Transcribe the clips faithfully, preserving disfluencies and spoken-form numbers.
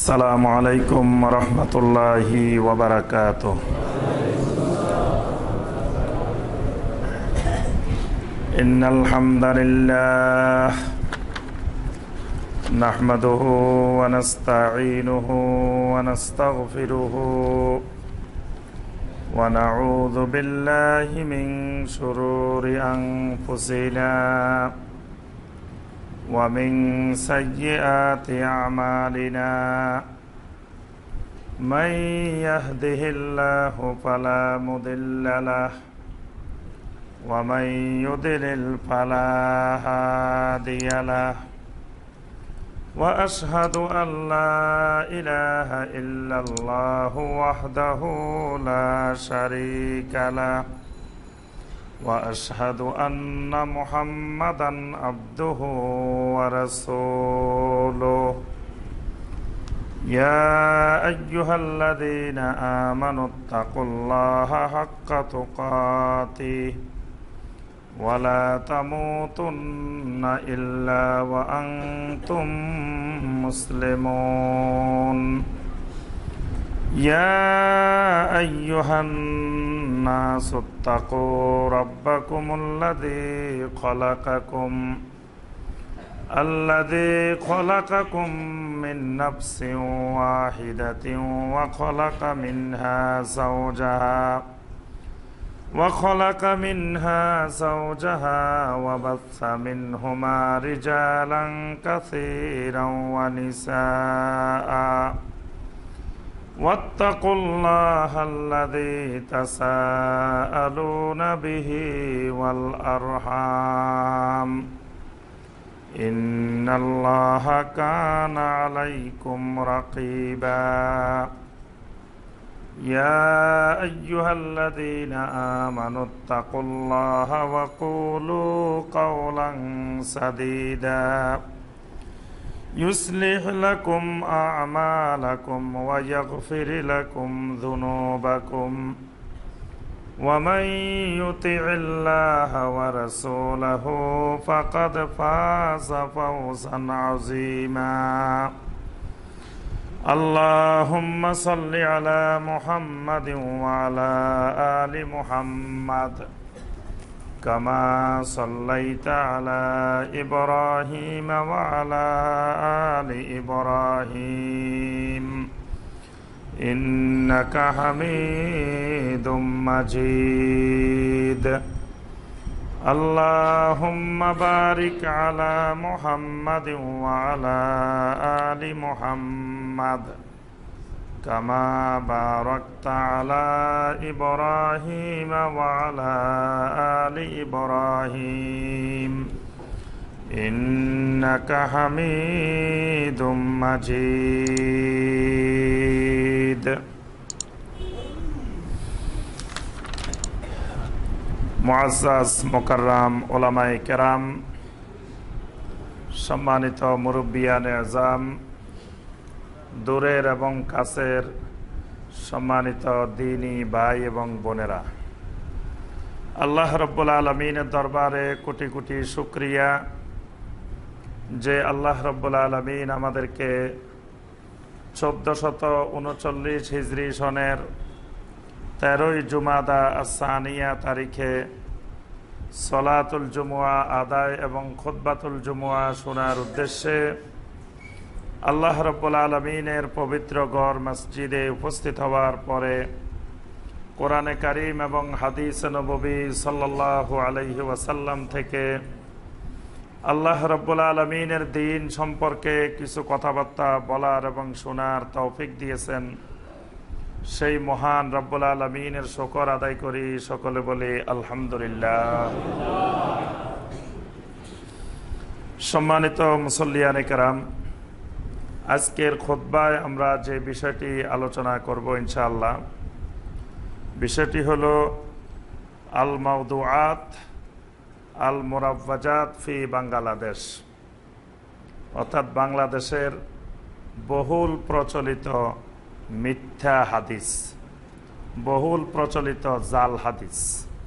আসসালামু আলাইকুম ওয়া রাহমাতুল্লাহি ওয়া বারাকাতুহু। ইন্নাল হামদালিল্লাহ নাহমাদুহু ওয়া নাস্তাঈনুহু ওয়া নাস্তাগফিরুহু ওয়া নাউযু বিল্লাহি মিন শুরুরি আনফুসিনা ومن سيئات أعمالنا من يهده الله فلا مضل له ومن يضلل فلا هادي له وأشهد أن لا إله إلا الله وحده لا شريك له وأشهد أن محمدًا عبده ورسوله يا أيها الذين آمنوا اتقوا الله حق تقاته ولا تموتن إلا وأنتم مسلمون يا أيها الناس اتقوا ربكم الذي خلقكم الذي خلقكم من نفس واحدة وخلق منها زوجها وخلق منها زوجها وبث منهما رجالا كثيرا ونساء واتقوا الله الذي تساءلون به والأرحام إن الله كان عليكم رقيبا يا أيها الذين آمنوا اتقوا الله وقولوا قولا سديدا يصلح لكم أعمالكم ويغفر لكم ذنوبكم ومن يطع الله ورسوله فقد فاز فوزا عظيما اللهم صل على محمد وعلى آل محمد كما صليت على إبراهيم وعلى آل إبراهيم إنك حميد مجيد اللهم بارك على محمد وعلى آل محمد كما باركت على إبراهيم وعلى آل إبراهيم إنك حميد مجيد মুআজ্জাজ মুকাররাম উলামায়ে কেরাম, সম্মানিত মুরব্বিয়ানে আযম, দূরের এবং কাছের সম্মানিত দ্বীনী ভাই এবং বোনেরা, আল্লাহ রাব্বুল আলামিনের দরবারে কোটি কোটি শুকরিয়া যে আল্লাহ রাব্বুল আলামিন আমাদেরকে চোদ্দশত উনচল্লিশ হিজরি সনের তেরোই জুমাদা আস-সানিয়া তারিখে সলাতুল জুমুয়া আদায় এবং খুতবাতুল জুমুয়া শোনার উদ্দেশ্যে আল্লাহ রাব্বুল আলামিনের পবিত্র ঘর মসজিদে উপস্থিত হওয়ার পরে কোরআনে কারীম এবং হাদিস নববী সাল্লাল্লাহু আলাইহি ওয়াসাল্লাম থেকে আল্লাহ রাব্বুল আলামিনের দ্বীন সম্পর্কে কিছু কথাবার্তা বলার এবং শোনার তৌফিক দিয়েছেন, সেই মহান রাব্বুল আলামিনের শুকর আদায় করি। সকলে বলি আলহামদুলিল্লাহ। সম্মানিত মুসল্লিয়ানে কেরাম, আজকের খুতবায় আমরা যে বিষয়টি আলোচনা করব ইনশাআল্লাহ, বিষয়টি হলো আল মাওদুআত আল মুরাওয়াজাত ফি বাংলাদেশ, অর্থাৎ বাংলাদেশের বহুল প্রচলিত মিথ্যা হাদিস, বহুল প্রচলিত জাল হাদিস।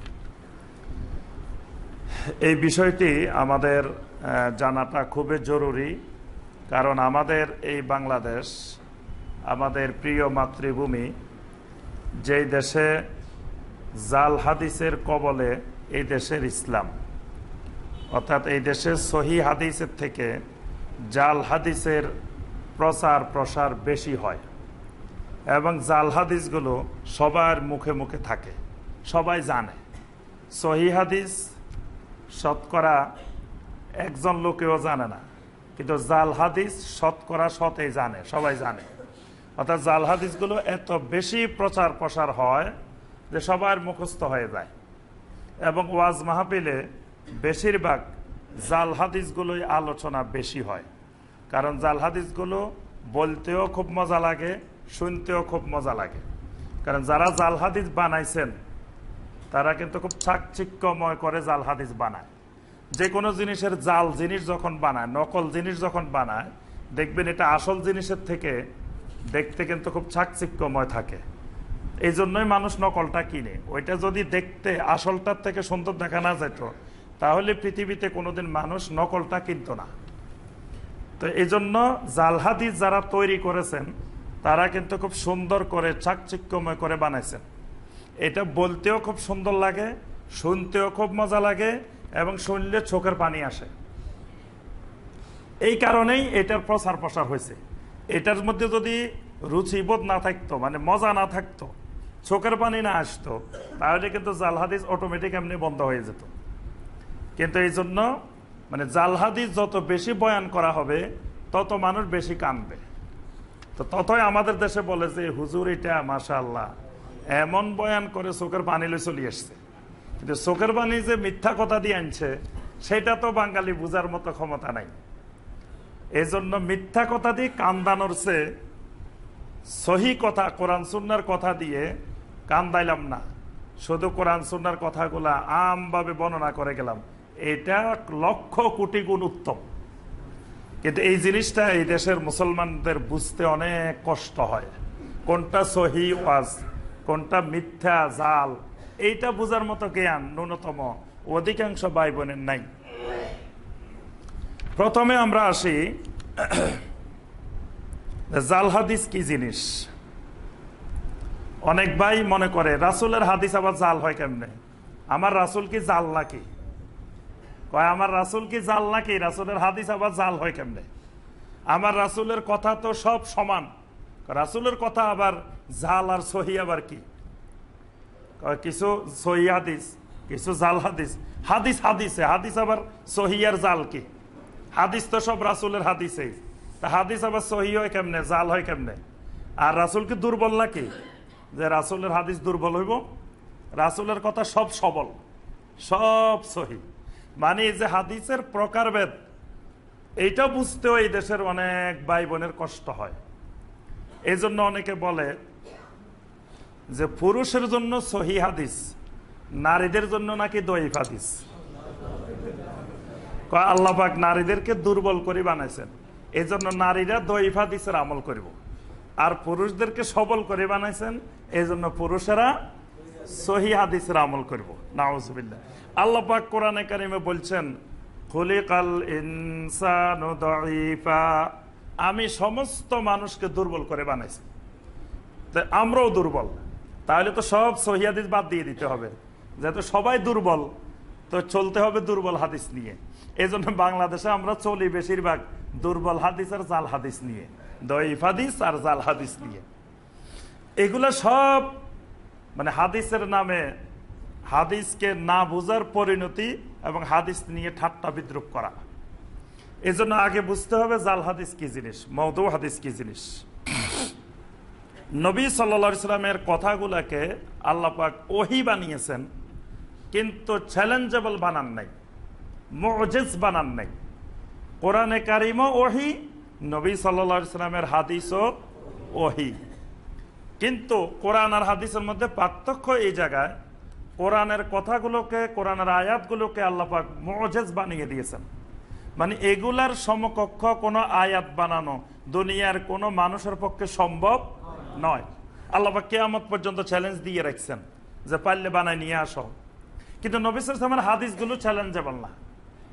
এই বিষয়টি আমাদের জানাটা খুবই জরুরি, কারণ আমাদের এই বাংলাদেশ আমাদের প্রিয় মাতৃভূমি, যেই দেশে জাল হাদিসের কবলে এই দেশের ইসলাম, অর্থাৎ এই দেশের সহি হাদিসের থেকে জাল হাদিসের প্রচার প্রসার বেশি হয় এবং জাল হাদিসগুলো সবার মুখে মুখে থাকে, সবাই জানে। সহি হাদিস শতকরা একজন লোকেও জানে না, কিন্তু জাল হাদিস শতকরা শতেই জানে, সবাই জানে। অর্থাৎ জাল হাদিসগুলো এত বেশি প্রচার প্রসার হয় যে সবার মুখস্থ হয়ে যায় এবং ওয়াজ মাহফিলে বেশিরভাগ জাল হাদিসগুলোই আলোচনা বেশি হয়। কারণ জাল হাদিসগুলো বলতেও খুব মজা লাগে, শুনতেও খুব মজা লাগে। কারণ যারা জাল হাদিস বানাইছেন তারা কিন্তু খুব চাকচিক্যময় করে জাল হাদিস বানায়। যে কোনো জিনিসের জাল জিনিস যখন বানায়, নকল জিনিস যখন বানায়, দেখবেন এটা আসল জিনিসের থেকে দেখতে কিন্তু খুব চাকচিক্যময় থাকে। এই জন্যই মানুষ নকলটা কিনে। ওইটা যদি দেখতে আসলটার থেকে সুন্দর দেখা না যেত, তাহলে পৃথিবীতে কোনোদিন মানুষ নকলটা কিনত না। তো এই জন্য জাল হাদিস যারা তৈরি করেছেন তারা কিন্তু খুব সুন্দর করে চাকচিক্যময় করে বানাইছেন। এটা বলতেও খুব সুন্দর লাগে, শুনতেও খুব মজা লাগে এবং শুনলে চোখের পানি আসে। এই কারণেই এটার প্রচার প্রসার হয়েছে। এটার মধ্যে যদি রুচিবোধ না থাকতো, মানে মজা না থাকতো, চোখের পানি না আসতো, তাহলে কিন্তু জাল হাদিস অটোমেটিক এমনি বন্ধ হয়ে যেত। কিন্তু এই জন্য মানে জাল হাদিস যত বেশি বয়ান করা হবে তত মানুষ বেশি কানবে। তো ততই আমাদের দেশে বলে যে হুজুর এটা মাশাআল্লাহ এমন বয়ান করে চোখের পানি লই চলে আসছে। কিন্তু চোখের পানি যে মিথ্যা কথা দিয়ে আনছে সেটা তো বাঙালি বুঝার মতো ক্ষমতা নাই। এই জন্য মিথ্যা কথা দিয়ে কান্দানোর চেয়ে সহি কথা কোরআন সুন্নাহর কথা দিয়ে কান্দাইলাম না, শুধু কোরআন সুন্নাহর কথাগুলা আমভাবে বর্ণনা করে গেলাম, এটা লক্ষ কোটি গুণ উত্তম। কিন্তু এই জিনিসটা এই দেশের মুসলমানদের বুঝতে অনেক কষ্ট হয়। কোনটা সহি ওয়াজ, কোনটা মিথ্যা জাল, এইটা বোঝার মতো জ্ঞান ন্যূনতম অধিকাংশ ভাই বোনের নাই। প্রথমে আমরা আসি জাল হাদিস কি জিনিস। অনেক ভাই মনে করে রাসূলের হাদিস আবার জাল হয় কেমনে? আমার রাসূল কি জাল নাকি? কয় আমার রাসূল কি জাল নাকি? রাসূলের হাদিস আবার জাল হয় কেমনে? আমার রাসূলের কথা তো সব সমান, রাসূলের কথা আবার জাল আর সহি আবার কি? কিছু সহি হাদিস, কিছু জাল হাদিস। হাদিস হাদিসে, হাদিস আবার সহি আর জাল কি? হাদিস তো সব রাসূলের হাদিসেই, তা হাদিস আবার সহি হয় কেমনে, জাল হয় কেমনে? আর রাসূল কি দুর্বল নাকি যে রাসূলের হাদিস দুর্বল হইব? রাসূলের কথা সব সবল, সব সহি। মানে যে হাদিসের প্রকারভেদ, এইটা বুঝতেও এই দেশের অনেক ভাই বোনের কষ্ট হয়। এই জন্য অনেকে বলে যে পুরুষের জন্য সহি হাদিস, নারীদের জন্য নাকি দঈফ হাদিস। আল্লাহ পাক নারীদেরকে দুর্বল করে বানাইছেন, এই জন্য নারীরা দঈফ হাদিসের আমল করব, আর পুরুষদেরকে সবল করে বানাইছেন, এই জন্য পুরুষেরা সহি হাদিসের আমল করব। নাউজুবিল্লাহ। আল্লাহ পাক কোরআনে কারিমে বলছেন খুলিকাল ইনসানু দাঈফা, আমি সমস্ত মানুষকে দুর্বল করে বানাইছি। তো আমরাও দুর্বল, তাহলে তো সব সহি হাদিস বাদ দিয়ে দিতে হবে। যেহেতু সবাই দুর্বল, তো চলতে হবে দুর্বল হাদিস নিয়ে। এই জন্য বাংলাদেশে আমরা চলি বেশিরভাগ দুর্বল হাদিস আর জাল হাদিস নিয়ে, দঈফ হাদিস আর জাল হাদিস নিয়ে। এগুলা সব মানে হাদিসের নামে হাদিসকে না বুঝার পরিণতি এবং হাদিস নিয়ে ঠাট্টা বিদ্রুপ করা। এই জন্য আগে বুঝতে হবে জাল হাদিস কি জিনিস, মওদু হাদিস কি জিনিস। নবী সাল্লাল্লাহু আলাইহি সাল্লামের কথাগুলোকে আল্লাহ পাক ওহী বানিয়েছেন, কিন্তু চ্যালেঞ্জেবল বানান নাই, মুজিজ বানান নাই। কোরআনে কারিমও ওহী, নবী সাল্লাল্লাহু আলাইহি সাল্লামের হাদিসও ওহী। কিন্তু কোরআন আর হাদিসের মধ্যে পার্থক্য এই জায়গায়, কোরআনের কথাগুলোকে, কোরআনের আয়াতগুলোকে আল্লাহ পাক মুজিজ বানিয়ে দিয়েছেন। মানে এগুলার সমকক্ষ কোনো আয়াত বানানো দুনিয়ার কোনো মানুষের পক্ষে সম্ভব নয়। আল্লাহ পাক কিয়ামত পর্যন্ত চ্যালেঞ্জ দিয়ে রাখছেন যে পারলে বানায় নিয়ে আসো। কিন্তু নবী সাল্লাল্লাহু আলাইহি ওয়াসাল্লামের হাদিসগুলো চ্যালেঞ্জেবল না,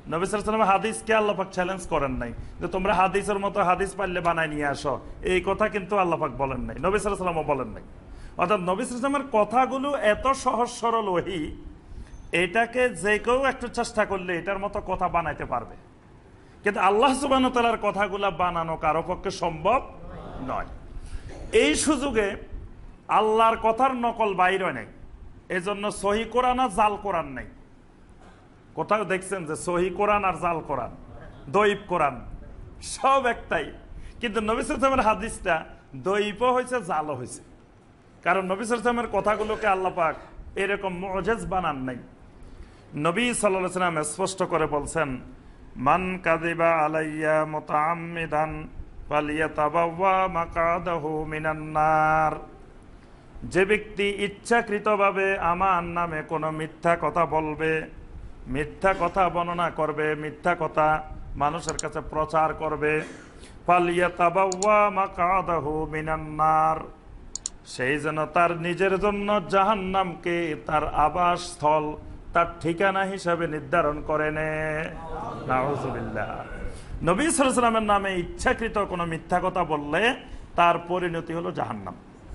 নবী সাল্লাল্লাহু আলাইহি ওয়াসাল্লাম হাদিসকে আল্লাহ পাক চ্যালেঞ্জ করেন নাই যে তোমরা হাদিসের মতো হাদিস পারলে বানায় নিয়ে আসো, এই কথা কিন্তু আল্লাহ পাক বলেন নাই, নবী সাল্লাল্লাহু আলাইহি ওয়াসাল্লামও বলেন নাই। অর্থাৎ নবী সাল্লাল্লাহু আলাইহি ওয়াসাল্লামের কথাগুলো এত সহজ সরল ওহী, এটাকে যে কেউ একটু চেষ্টা করলে এটার মতো কথা বানাইতে পারবে, কিন্তু আল্লাহ সুবহানাহু ওয়া তাআলার কথাগুলা বানানো কারো পক্ষে সম্ভব নয়। এই সুযোগে আল্লাহর কথার নকল বাইরে নাই, এই জন্য সহি কোরআন আর জাল কোরআন নাই। কোথাও দেখছেন যে সহি কোরআন আর জাল কোরআন, দইব কোরআন সব একটাই, কিন্তু নবী সাল্লাল্লাহু আলাইহি ওয়াসাল্লামের হাদিসটা দইবও হয়েছে, জালও হয়েছে, কারণ নবী সাল্লাল্লাহু আলাইহি ওয়াসাল্লামের কথাগুলোকে আল্লাহ পাক এরকম মুআজিজ বানান নাই। নবী সাল্লাল্লাহু আলাইহি ওয়াসাল্লাম স্পষ্ট করে বলছেন, মান কাযিবা আলাইয়া মুতাআম্মিদান ফালিয়াতাবাওয়া মাকআদাহু মিনান নার। যে ব্যক্তি ইচ্ছাকৃতভাবে আমার নামে কোনো মিথ্যা কথা বলবে, মিথ্যা কথা বর্ণনা করবে, মিথ্যা কথা মানুষের কাছে প্রচার করবে, ফালিয়াতাবাওয়া মাকআদাহু মিনান নার, সেই যেন তার নিজের জন্য জাহান্নামকে তার আবাসস্থল, তার ঠিকানা হিসাবে নির্ধারণ করে নে। নাউযুবিল্লাহ। নবী সাল্লাল্লাহু আলাইহি ওয়াসাল্লামের নামে ইচ্ছাকৃত কোনো মিথ্যা কথা বললে তার পরিণতি হলো জাহান্নাম।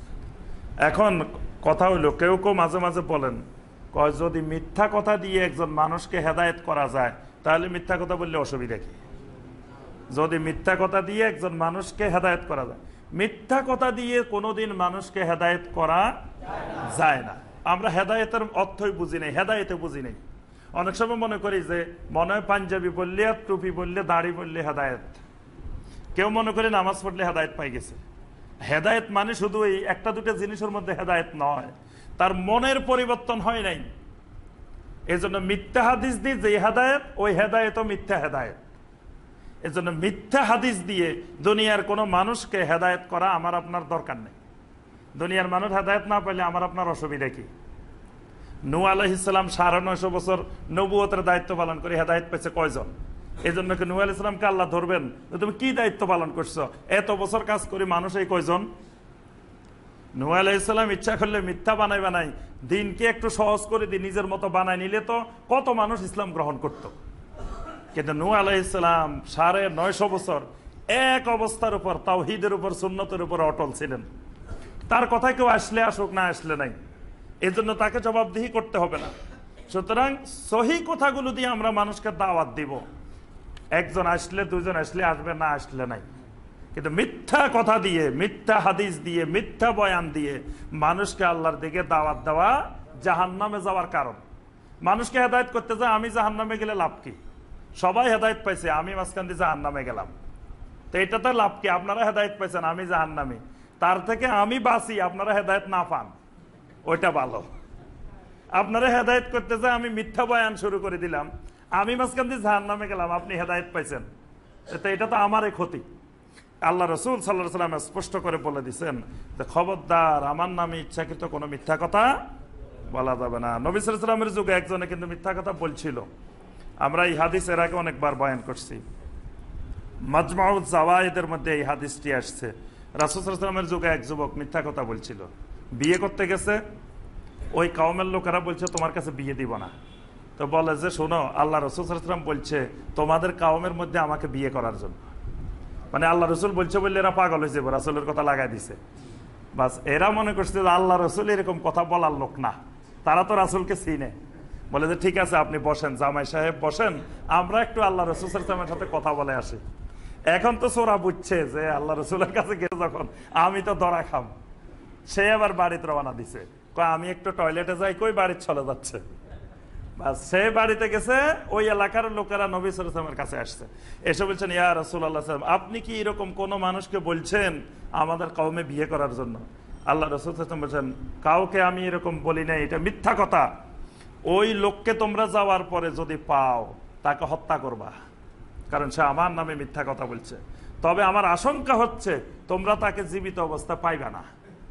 এখন কথা হইলো, কেউ কেউ মাঝে মাঝে বলেন, কয় যদি মিথ্যা কথা দিয়ে একজন মানুষকে হেদায়েত করা যায় তাহলে মিথ্যা কথা বললে অসুবিধা কি? যদি মিথ্যা কথা দিয়ে একজন মানুষকে হেদায়েত করা যায়, মিথ্যা কথা দিয়ে কোনোদিন মানুষকে হেদায়েত করা যায় না। আমরা হেদায়েতের অর্থই বুঝি নাই, হেদায়েতে বুঝি নাই। অনেক সময় মনে করি যে মনে হয় পাঞ্জাবি বললে, টুপি বললে, দাড়ি বললে হেদায়েত। কেউ মনে করে নামাজ পড়লে হেদায়েত পাই গেছে। হেদায়েত মানে শুধু এই একটা দুটো জিনিসের মধ্যে হেদায়েত নয়, তার মনের পরিবর্তন হয় নাই। এই জন্য মিথ্যা হাদিস দিয়ে যে হেদায়েত, ওই হেদায়েতও মিথ্যা হেদায়েত। এই জন্য মিথ্যা হাদিস দিয়ে দুনিয়ার কোনো মানুষকে হেদায়েত করা আমার আপনার দরকার নেই। দুনিয়ার মানুষ হেদায়েত না পেলে আমার আপনার অসুবিধা কি? নূহ আলাইহিস সালাম সাড়ে নয়শো বছর নবুয়তের দায়িত্ব পালন করে হেদায়েত পেয়েছে কয়জন? এই জন্য কি নূহ আলাইহিস সালামকে আল্লাহ ধরবেন তুমি কি দায়িত্ব পালন করছো, এত বছর কাজ করে মানুষ এই কয়জন? নূহ আলাইহিস সালাম ইচ্ছা করলে মিথ্যা বানাই বানাই দিনকে একটু সহজ করে দিয়ে নিজের মতো বানাই নিলে তো কত মানুষ ইসলাম গ্রহণ করত। কিন্তু নূহ আলাইহিস সালাম সাড়ে নয়শো বছর এক অবস্থার উপর, তাওহীদের উপর, সুন্নতের উপর অটল ছিলেন। তার কথা কেউ আসলে আসুক, না আসলে নাই, এই জন্য তাকে জবাবদিহি করতে হবে না। সুতরাং সহি কথাগুলো দিয়ে আমরা মানুষকে দাওয়াত দিব, একজন আসলে দুজন আসলে আসবে, না আসলে নাই। কিন্তু মিথ্যা কথা দিয়ে, মিথ্যা হাদিস দিয়ে, মিথ্যা বয়ান দিয়ে মানুষকে আল্লাহর দিকে দাওয়াত দেওয়া জাহান্নামে যাওয়ার কারণ। মানুষকে হেদায়েত করতে যায়, আমি জাহান্নামে গেলে লাভ কি? সবাই হেদায়েত পাইছে, আমি মাঝখান দিয়ে জাহান্নামে গেলাম, তো এটাতে লাভ কি? আপনারা হেদায়েত পাইছেন, আমি জাহান্নামে, তার থেকে আমি বাঁচি, আপনারা হেদায়েত না পান, ওইটা ভালো। আপনারা হেদায়েত করতে যায়, আমি মিথ্যা বয়ান শুরু করে দিলাম, আমি মাঝখান দিয়ে জাহান্নামে গেলাম, আপনি হেদায়েত পাইছেন, তো এটা তো আমারই ক্ষতি। আল্লাহ রসুল সাল্লাল্লাহু আলাইহি ওয়াসাল্লাম স্পষ্ট করে বলে দিচ্ছেন যে খবরদার আমার নামে ইচ্ছাকৃত কোনো মিথ্যা কথা বলা যাবে না। নবী সাল্লাল্লাহু আলাইহি ওয়াসাল্লামের যুগে একজনে কিন্তু মিথ্যা কথা বলছিল। আমরা এই হাদিস এর আগে অনেকবার বয়ান করছি, মাজমাউজ জাওয়ায়েদের মধ্যে এই হাদিসটি আসছে। রাসূল সাল্লাল্লাহু আলাইহি ওয়াসাল্লামের যুগে এক যুবক মিথ্যা কথা বলছিল, বিয়ে করতে গেছে, ওই কওমের লোকেরা বলছে তোমার কাছে বিয়ে দিব না। তো বলে যে শোনো, আল্লাহ রসুল সাল্লাল্লাহু আলাইহি ওয়াসাল্লাম বলছে তোমাদের কওমের মধ্যে আমাকে বিয়ে করার জন্য, মানে আল্লাহ রসুল বলছে বললে এরা পাগল হয়ে যাবে, রাসূলের কথা লাগাই দিছে। বাস এরা মনে করছে যে আল্লাহ রসুল এরকম কথা বলার লোক না, তারা তো রাসূলকে চিনে। বলে যে ঠিক আছে আপনি বসেন, জামাই সাহেব বসেন, আমরা একটু আল্লাহ রসুল সাল্লাল্লাহু আলাইহি ওয়াসাল্লামের সাথে কথা বলে আসি। এখন তো সোরা বুঝছে যে আল্লাহ রসুলের কাছে গেছে যখন আমি তো ধরা খাম, সে আবার বাড়িতে রওনা দিছে, আমি একটু টয়লেটে যাই, কই বাড়িতে চলে যাচ্ছে। সে বাড়িতে গেছে, ওই এলাকার লোকেরা নবী সাল্লাল্লাহু আলাইহি ওয়াসাল্লামের কাছে আসছে, এসে বলছেন ইয়া রাসূলুল্লাহ সাল্লাল্লাহু আলাইহি ওয়াসাল্লাম আপনি কি এরকম কোন মানুষকে বলছেন আমাদের কওমে বিয়ে করার জন্য? আল্লাহ রাসূল সাল্লাল্লাহু আলাইহি ওয়াসাল্লাম বলছেন কাউকে আমি এরকম বলি নাই, এটা মিথ্যা কথা। ওই লোককে তোমরা যাওয়ার পরে যদি পাও তাকে হত্যা করবা, কারণ সে আমার নামে মিথ্যা কথা বলছে। তবে আমার আশঙ্কা হচ্ছে তোমরা তাকে জীবিত অবস্থা পাইবা না।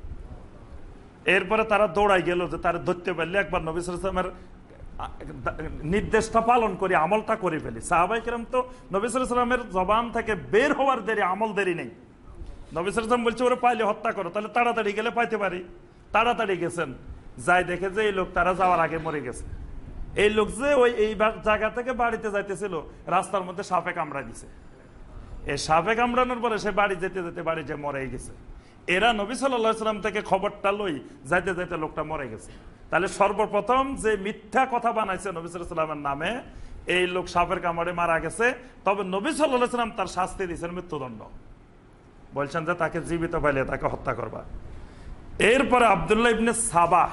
এরপরে তারা দৌড়াই গেল যে তারা ধরতে পারলে একবার নবী সাল্লাল্লাহু আলাইহি ওয়াসাল্লামের নির্দেশটা পালন করি, আমলটা করে ফেলি। সাহাবায়ে কেরাম তো নবী সাল্লাল্লাহু আলাইহি ওয়াসাল্লামের জবান থেকে বের হওয়ার দেরি, আমল দেরি নেই। নবী সাল্লাল্লাহু আলাইহি ওয়াসাল্লাম বলছে ওরা পাইলে হত্যা করো, তাহলে তাড়াতাড়ি গেলে পাইতে পারি। তাড়াতাড়ি গেছেন, যাই দেখে যে এই লোক তারা যাওয়ার আগে মরে গেছে। এই লোক যে ওই এই জায়গা থেকে বাড়িতে যাইতেছিল, রাস্তার মধ্যে সাপে কামড়া দিছে। এই সাপে কামড়ানোর পরে সে বাড়ি যেতে যেতে বাড়ি যে মরে গেছে। এরা নবী সাল্লাল্লাহু আলাইহি সাল্লাম থেকে খবরটা লই যাইতে যাইতে লোকটা মরে গেছে। তাহলে সর্বপ্রথম যে মিথ্যা কথা বানাইছে নবী সাল্লাল্লাহু আলাইহি সাল্লামের নামে, এই লোক সাপের কামড়ে মারা গেছে। তবে নবী সাল্লাল্লাহু আলাইহি সাল্লাম তার শাস্তি দিয়েছেন মৃত্যুদণ্ড, বলছেন যে তাকে জীবিত পাইলে তাকে হত্যা করবা। এরপরে আব্দুল্লাহ ইবনে সাবাহ,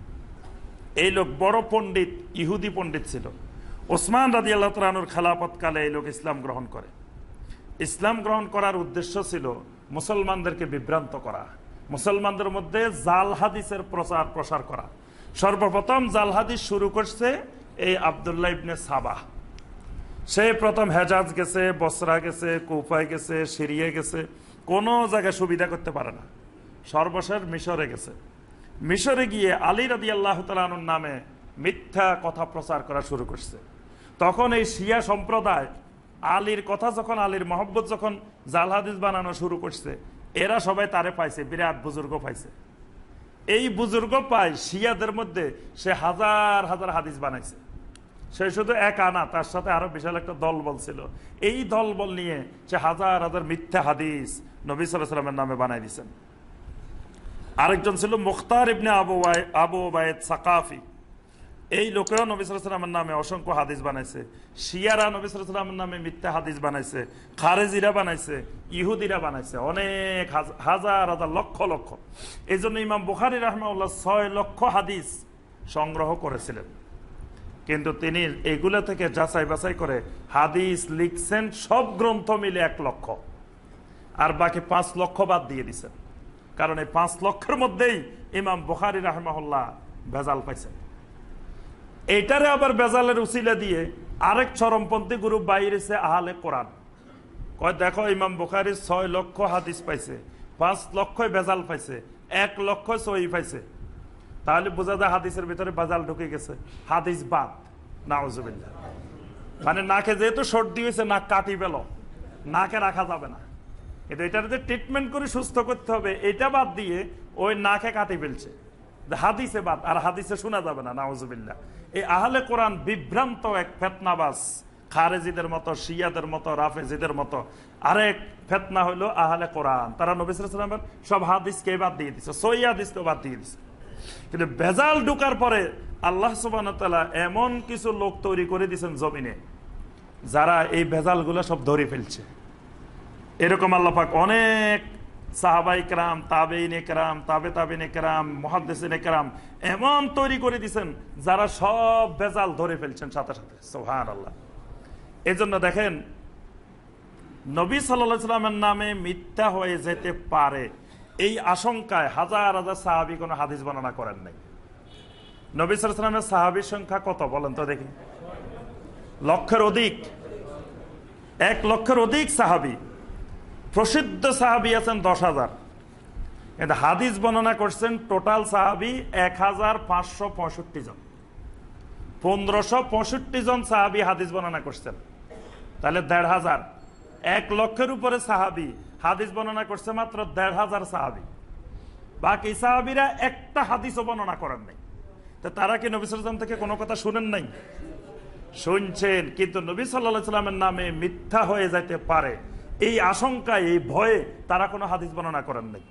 এই লোক বড় পণ্ডিত, ইহুদি পণ্ডিত ছিল। ওসমান রাদিয়াল্লাহু তাআলা আনহুর খেলাফতকালে এই লোক ইসলাম গ্রহণ করে। ইসলাম গ্রহণ করার উদ্দেশ্য ছিল মুসলমানদেরকে বিভ্রান্ত করা, মুসলমানদের মধ্যে জাল হাদিসের প্রচার প্রসার করা। সর্বপ্রথম জাল হাদিস শুরু করছে এই আব্দুল্লাহ ইবনে সাবাহ। সে প্রথম হেজাজ গেছে, বসরা গেছে, কুফায় গেছে, সিরিয়া গেছে, কোনো জায়গায় সুবিধা করতে পারে না। সর্বশেষ মিশরে গেছে। মিশরে গিয়ে আলী রাদিয়াল্লাহু তাআলা আনহুর নামে মিথ্যা কথা প্রচার করা শুরু করছে। তখন এই শিয়া সম্প্রদায় আলীর কথা যখন, আলীর মহব্বত যখন জাল হাদিস বানানো শুরু করছে, এরা সবাই তারে পাইছে, বিরাট বুজুর্গ পাইছে। এই বুজুর্গ পায় শিয়াদের মধ্যে সে হাজার হাজার হাদিস বানাইছে। সে শুধু এক আনা, তার সাথে আরো বিশাল একটা দলবল ছিল। এই দলবল নিয়ে সে হাজার হাজার মিথ্যা হাদিস নবী সাল্লাল্লাহু আলাইহি সাল্লামের নামে বানাই দিয়েছেন। আরেকজন ছিল মুখতার ইবনে আবু আবু ওবায়েদ সাকাফি। এই লোকেও নবী সাল্লাল্লাহু আলাইহি সাল্লামের নামে অসংখ্য হাদিস বানাইছে। শিয়ারা নবী সাল্লাল্লাহু আলাইহি সাল্লামের নামে মিথ্যা হাদিস বানাইছে, খারেজিরা বানাইছে, ইহুদিরা বানাইছে, অনেক হাজার হাজার লক্ষ লক্ষ। এই জন্য ইমাম বুখারী রাহিমাহুল্লাহ ছয় লক্ষ হাদিস সংগ্রহ করেছিলেন। কিন্তু তিনি এগুলো থেকে যাচাই বাছাই করে হাদিস লিখছেন সব গ্রন্থ মিলে এক লক্ষ, আর বাকি পাঁচ লক্ষ বাদ দিয়ে দিচ্ছেন। কারণ এই পাঁচ লক্ষের মধ্যেই ইমাম বুখারী রাহিমাহুল্লাহ ভেজাল পাইছেন। এইটারে আবার বেজালের উসিলা দিয়ে আরেক চরমপন্থী গ্রুপ বাইরেছে আহলে কোরআন। কয় দেখো ইমাম বুখারী ছয় লক্ষ হাদিস পাইছে, পাঁচ লক্ষই বেজাল পাইছে, এক লক্ষ সহি পাইছে। তাহলে বোঝা যায় হাদিসের ভিতরে বেজাল ঢুকে গেছে, হাদিস বাদ। নাউজুবিল্লাহ। মানে নাকে যেহেতু সর্দি হয়েছে, নাক কাটি পেল, নাকে রাখা যাবে না। কিন্তু এটার যে ট্রিটমেন্ট করে সুস্থ করতে হবে, এটা বাদ দিয়ে ওই নাকে কাটি ফেলছে, হাদিসে বাদ, আর হাদিসে শোনা যাবে না। নাউজুবিল্লাহ। এই আহলে কোরআন বিভ্রান্ত এক ফেতনাবাজ, খারেজিদের মতো, শিয়াদের মতো, রাফেজিদের মতো আরেক ফেতনা হইলো আহলে কোরআন। তারা নবী সাল্লাল্লাহু আলাইহি ওয়াসাল্লামের সব হাদিসকে বাদ দিয়ে দিচ্ছে, সহিহ হাদিসকে বাদ দিয়ে দিচ্ছে। কিন্তু বেজাল ঢুকার পরে আল্লাহ সুবহানাহু ওয়া তাআলা এমন কিছু লোক তৈরি করে দিয়েছেন জমিনে, যারা এই বেজালগুলো সব ধরে ফেলছে। এরকম আল্লাহ পাক অনেক সাহাবাই কেরাম, তাবেঈন কেরাম, তাবে তাবেঈন কেরাম, মুহাদ্দিসিন কেরাম এমন তৈরি করে দিয়েছেন যারা সব বেজাল ধরে ফেলছেন সাথে সাথে। সুবহানাল্লাহ। এই জন্য দেখেন, নবী সাল্লাল্লাহু আলাইহি ওয়াসাল্লামের নামে মিথ্যা হয়ে যেতে পারে এই আশঙ্কায় হাজার হাজার সাহাবী কোনো হাদিস বর্ণনা করেন নাই। নবী সাল্লাল্লাহু আলাইহি ওয়াসাল্লামের সাহাবীর সংখ্যা কত বলেন তো দেখি? লক্ষের অধিক, এক লক্ষের অধিক সাহাবী। প্রসিদ্ধ সাহাবী আছেন দশ হাজার, কিন্তু হাদিস বর্ণনা করছেন টোটাল সাহাবী এক হাজার পাঁচশো পঁয়ষট্টি জন। পনেরোশো পঁয়ষট্টি জন সাহাবী হাদিস বর্ণনা করছেন। তাহলে দেড় হাজার, এক লক্ষের উপরে সাহাবী হাদিস বর্ণনা করছে মাত্র দেড় হাজার সাহাবী। বাকি সাহাবীরা একটা হাদিসও বর্ণনা করেন নাই। তো তারা কি নবী সাল্লাল্লাহু আলাইহি ওয়াসাল্লাম থেকে কোনো কথা শুনেন নাই? শুনছেন, কিন্তু নবী সাল্লাল্লাহু আলাইহি ওয়াসাল্লামের নামে মিথ্যা হয়ে যেতে পারে এই আশঙ্কায়, এই ভয়ে তারা কোনো হাদিস বর্ণনা করেন নাই।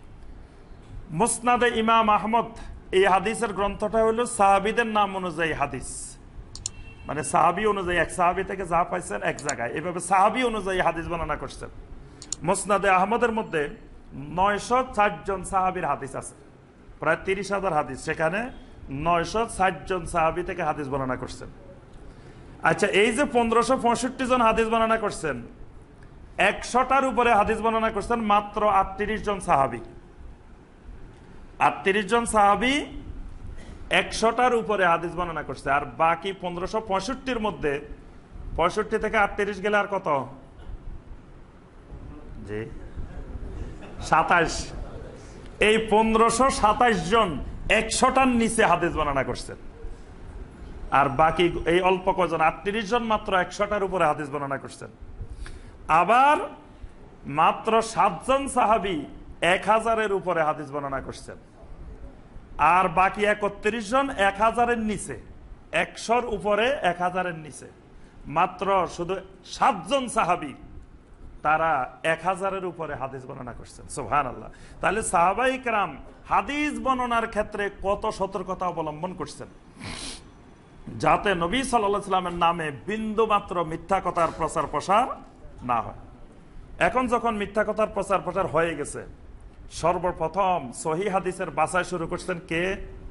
মুসনাদে ইমাম আহমদ, এই হাদিসের গ্রন্থটা হলো সাহাবীদের নাম অনুযায়ী হাদিস, মানে সাহাবী অনুযায়ী, এক সাহাবী থেকে যা পাইছেন এক জায়গায়, এভাবে সাহাবী অনুযায়ী হাদিস বর্ণনা করছেন। মুসনাদে আহমদের মধ্যে নয়শো ষাট জন সাহাবীর হাদিস আছে, প্রায় তিরিশ হাজার হাদিস, সেখানে নয়শো ষাট জন সাহাবী থেকে হাদিস বর্ণনা করছেন। আচ্ছা, এই যে পনেরোশো পঁয়ষট্টি জন হাদিস বর্ণনা করছেন, একশোটার উপরে হাদিস বর্ণনা করছেন মাত্র আটত্রিশ জন সাহাবী। আটত্রিশ জন সাহাবী একশোটার উপরে হাদিস বর্ণনা করছে, আর বাকি পনেরোশো পঁয়ষট্টির মধ্যে পঁয়ষট্টি থেকে আটত্রিশ গেলে আর কত? জি সাতাশ। এই পনেরোশো সাতাশ জন একশোটার নিচে হাদিস বর্ণনা করছেন, আর বাকি এই অল্প কজন আটত্রিশ জন মাত্র একশোটার উপরে হাদিস বর্ণনা করছেন। আবার মাত্র সাতজন সাহাবী এক হাজারের উপরে হাদিস বর্ণনা করছেন, আর বাকি একত্রিশ জন এক হাজারের নিচে, একশোর উপরে এক হাজারের নিচে মাত্র শুধু সাতজন সাহাবী তারা এক হাজারের উপরে হাদিস বর্ণনা করছেন। সুবহানাল্লাহ। তাহলে সাহাবায়ে কেরাম হাদিস বর্ণনার ক্ষেত্রে কত সতর্কতা অবলম্বন করছেন, যাতে নবী সাল্লাল্লাহু আলাইহি ওয়াসাল্লামের নামে বিন্দু মাত্র মিথ্যা কথার প্রচার প্রসার না হয়। এখন যখন মিথ্যা কথার প্রচার প্রসার হয়ে গেছে, সর্বপ্রথম সহিহ হাদিসের বাছাই শুরু করছেন কে?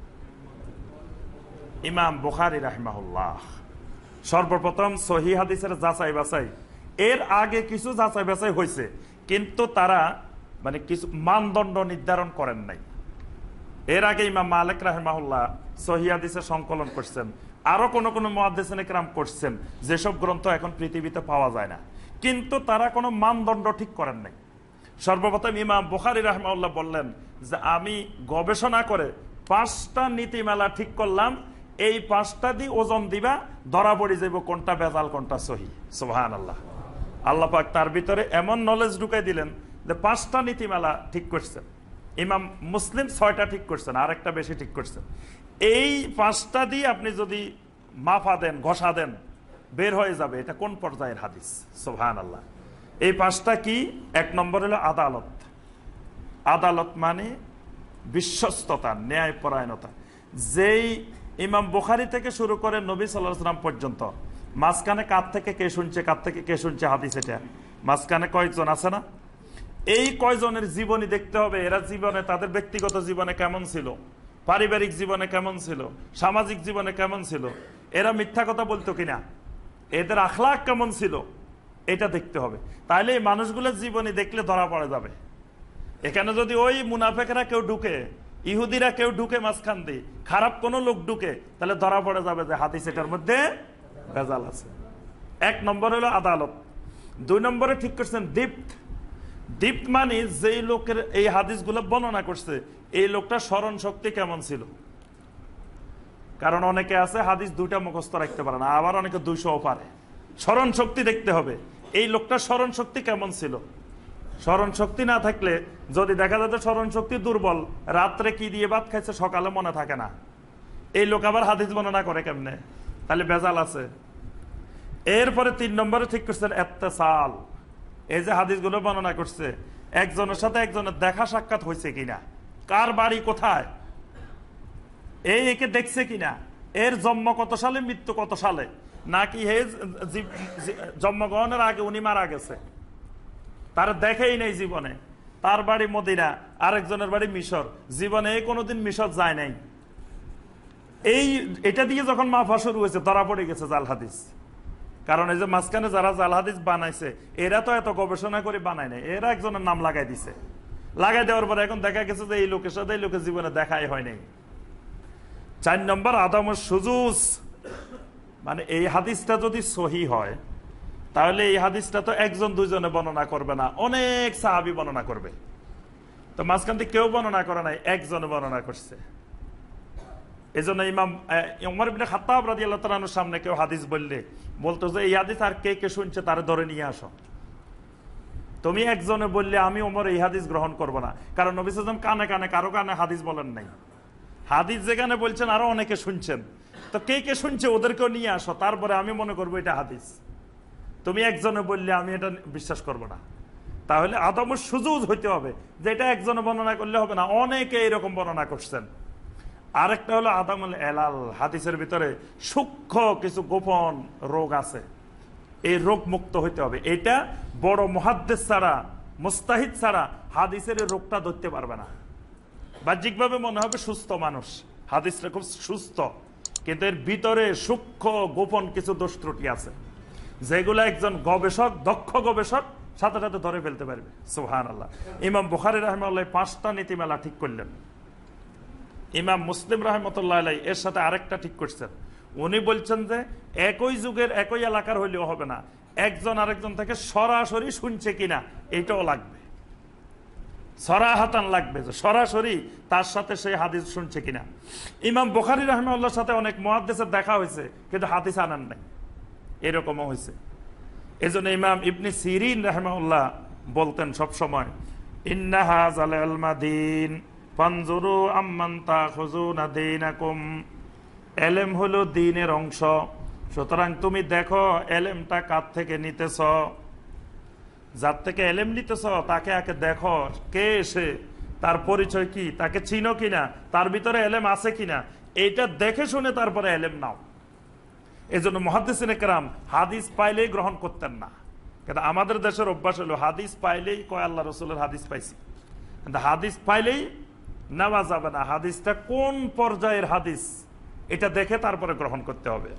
ইমাম বুখারী রাহিমাহুল্লাহ। সর্বপ্রথম সহিহ হাদিসের যাচাই বাছাই। এর আগে কিছু যাচাই বাছাই হয়েছে, কিন্তু তারা মানে কিছু মানদণ্ড নির্ধারণ করেন নাই। এর আগে ইমাম মালিক রাহিমাহুল্লাহ সহিহ হাদিসের সংকলন করছেন, আরো কোন কোন মুহাদ্দিসিনে কেরাম করছেন, যেসব গ্রন্থ এখন পৃথিবীতে পাওয়া যায় না, কিন্তু তারা কোনো মানদণ্ড ঠিক করেন নাই। সর্বপ্রথম ইমাম বুখারী রাহিমাহুল্লাহ বললেন যে আমি গবেষণা করে পাঁচটা নীতিমালা ঠিক করলাম, এই পাঁচটা দিয়ে ওজন দিবা, ধরা পড়ে যাব কোনটা বেজাল কোনটা সহি। সুবহানাল্লাহ। আল্লাহ পাক তার ভিতরে এমন নলেজ ঢুকাই দিলেন যে পাঁচটা নীতিমালা ঠিক করছেন। ইমাম মুসলিম ছয়টা ঠিক করছেন, আর একটা বেশি ঠিক করছেন। এই পাঁচটা দিয়ে আপনি যদি মাফা দেন, ঘষা দেন, বের হয়ে যাবে এটা কোন পর্যায়ের হাদিস। সুবহানাল্লাহ। এই পাঁচটা কি? এক নম্বর হলো আদালত। আদালত মানে বিশ্বস্ততা, ন্যায়পরায়ণতা। যেই ইমাম বুখারী থেকে শুরু করে নবী সাল্লাল্লাহু আলাইহি ওয়াসাল্লাম পর্যন্ত মাঝখানে কার থেকে কে শুনছে, কার থেকে কে শুনছে হাদিস, এটা মাঝখানে কয়েকজন আছে না? এই কয়জনের জীবনী দেখতে হবে। এরা জীবনে, তাদের ব্যক্তিগত জীবনে কেমন ছিল, পারিবারিক জীবনে কেমন ছিল, সামাজিক জীবনে কেমন ছিল, এরা মিথ্যা কথা বলতো কিনা, এদের আখলাক কেমন ছিল, এটা দেখতে হবে। তাহলে এই মানুষগুলোর জীবনী দেখলে ধরা পড়ে যাবে। এখানে যদি ওই মুনাফেকরা কেউ ঢুকে, ইহুদিরা কেউ ঢুকে মাঝখান দিয়ে, খারাপ কোনো লোক ঢুকে, তাহলে ধরা পড়ে যাবে যে হাদিস এটার মধ্যে ভেজাল আছে। এক নম্বর হলো আদালত। দুই নম্বরে ঠিক করছেন দীপ্ত। দীপ্ত মানে যেই লোকের এই হাদিসগুলো বর্ণনা করছে, এই লোকটা স্মরণ শক্তি কেমন ছিল। কারণ অনেকে আছে হাদিস দুইটা মুখস্থ রাখতে পারে না, আবার অনেকে দুইশো পারে। স্মরণ শক্তি দেখতে হবে, এই লোকটা স্মরণ শক্তি কেমন ছিল। স্মরণ শক্তি না থাকলে যদি দেখা যাচ্ছে স্মরণ শক্তি দুর্বল, রাত্রে কি দিয়ে ভাত খাইছে সকালে মনে থাকে না, এই লোক আবার হাদিস বর্ণনা করে কেমনে, তাহলে ভেজাল আছে। এরপরে তিন নম্বরে ঠিক করছেন ইত্তেসাল। এই যে হাদিসগুলো বর্ণনা করছে, একজনের সাথে একজনের দেখা সাক্ষাৎ হয়েছে কিনা, কার বাড়ি কোথায়, এই একে দেখছে কিনা, এর জন্ম কত সালে, মৃত্যু কত সালে, নাকি হে জন্মগ্রহণের আগে উনি মারা গেছে, তার দেখেই নেই জীবনে, তার বাড়ি মদিনা, আরেকজনের বাড়ি মিশর, জীবনে কোনোদিন মিশর যায় নাই। এই এটা দিয়ে যখন মাফা শুরু হয়েছে, ধরা পড়ে গেছে জাল হাদিস। কারণ এই যে মাঝখানে যারা জাল হাদিস বানাইছে, এরা তো এত গবেষণা করে বানায় নাই, এরা একজনের নাম লাগাই দিছে। লাগাই দেওয়ার পরে এখন দেখা গেছে যে এই লোকের সাথে এই লোকের জীবনে দেখাই হয় নাই। চার নম্বর আদামুস সুজুজ, মানে এই হাদিসটা যদি সহি হয়, তাহলে এই হাদিসটা তো একজন দুইজনে বর্ণনা করবে না, অনেক সাহাবী বর্ণনা করবে। তো মাঝখান থেকে কেউ বর্ণনা করে নাই, একজনে বর্ণনা করছে। এই জন্য ইমাম ওমর ইবনে খাত্তাব রাদিয়াল্লাহু তাআলা আনহুর সামনে কেউ হাদিস বললে বলতো যে এই হাদিস আর কে কে শুনছে তারে ধরে নিয়ে আসো। তুমি একজনে বললে আমি ওমর এই হাদিস গ্রহণ করব না, কারণ নবী সাল্লাল্লাহু আলাইহি ওয়াসাল্লাম কানে কানে কারো কানে হাদিস বলেন নাই। হাদিস যেখানে বলছেন আরো অনেকে শুনছেন, তো কে কে শুনছে ওদেরকেও নিয়ে আসো, তারপরে আমি মনে করবো এটা হাদিস। তুমি একজনে বললে আমি এটা বিশ্বাস করব না। তাহলে আদমের সুজুজ হইতে হবে, যে এটা একজনে বর্ণনা করলে হবে না, অনেকে এরকম বর্ণনা করছেন। আরেকটা হলো আদামুল এলাল, হাদিসের ভিতরে সূক্ষ্ম কিছু গোপন রোগ আছে, এই রোগ মুক্ত হইতে হবে। এটা বড় মুহাদ্দিস ছাড়া, মুস্তাহিদ ছাড়া হাদিসের রোগটা ধরতে পারবে না। বাহ্যিকভাবে মনে হবে সুস্থ মানুষ, হাদিসটা খুব সুস্থ, কিন্তু এর ভিতরে সূক্ষ্ম গোপন কিছু দোষ ত্রুটি আছে, যেগুলো একজন গবেষক, দক্ষ গবেষক সাথে সাথে ধরে ফেলতে পারবে। সুবহানাল্লাহ। ইমাম বুখারী রাহিমাহুল্লাহ পাঁচটা নীতিমালা ঠিক করলেন। ইমাম মুসলিম রাহমাতুল্লাহ আলাইহি এর সাথে আরেকটা ঠিক করছেন। উনি বলছেন যে একই যুগের একই এলাকার হইলেও হবে না, একজন আরেকজন থেকে সরাসরি শুনছে কিনা এটাও লাগবে, সরাহাতান লাগবে, যে সরাসরি তার সাথে সেই হাদিস শুনছে কিনা। ইমাম বুখারী রাহিমাহুল্লাহর সাথে অনেক মুহাদ্দিসের দেখা হয়েছে, কিন্তু হাদিস আনান নাই, এরকমও হয়েছে। এই জন্য ইমাম ইবনে সিরিন রাহিমাহুল্লাহ বলতেন সবসময়, ইন্না হাযাল ইলমা দীন ফানজুরু আম্মান তাখুযুনা দীনাকুম। এলেম হলো দ্বীনের অংশ। সুতরাং তুমি দেখো এলেমটা কার থেকে নিতেছ, যার থেকে এলেম নিতেছ তাকে আগে দেখো কে এসে, তার পরিচয় কি, তাকে চিনো কিনা, তার ভিতরে এলেম আছে কিনা, এইটা দেখে শুনে তারপরে এলেম নাও। এই জন্য মুহাদ্দিসিনে কেরাম হাদিস পাইলেই গ্রহণ করতেন না। কিন্তু আমাদের দেশের অভ্যাস হলো হাদিস পাইলেই কয় আল্লাহ রসুলের হাদিস পাইছি, কিন্তু হাদিস পাইলেই নেওয়া যাবে না। হাদিসটা কোন পর্যায়ের হাদিস এটা দেখে তারপরে গ্রহণ করতে হবে।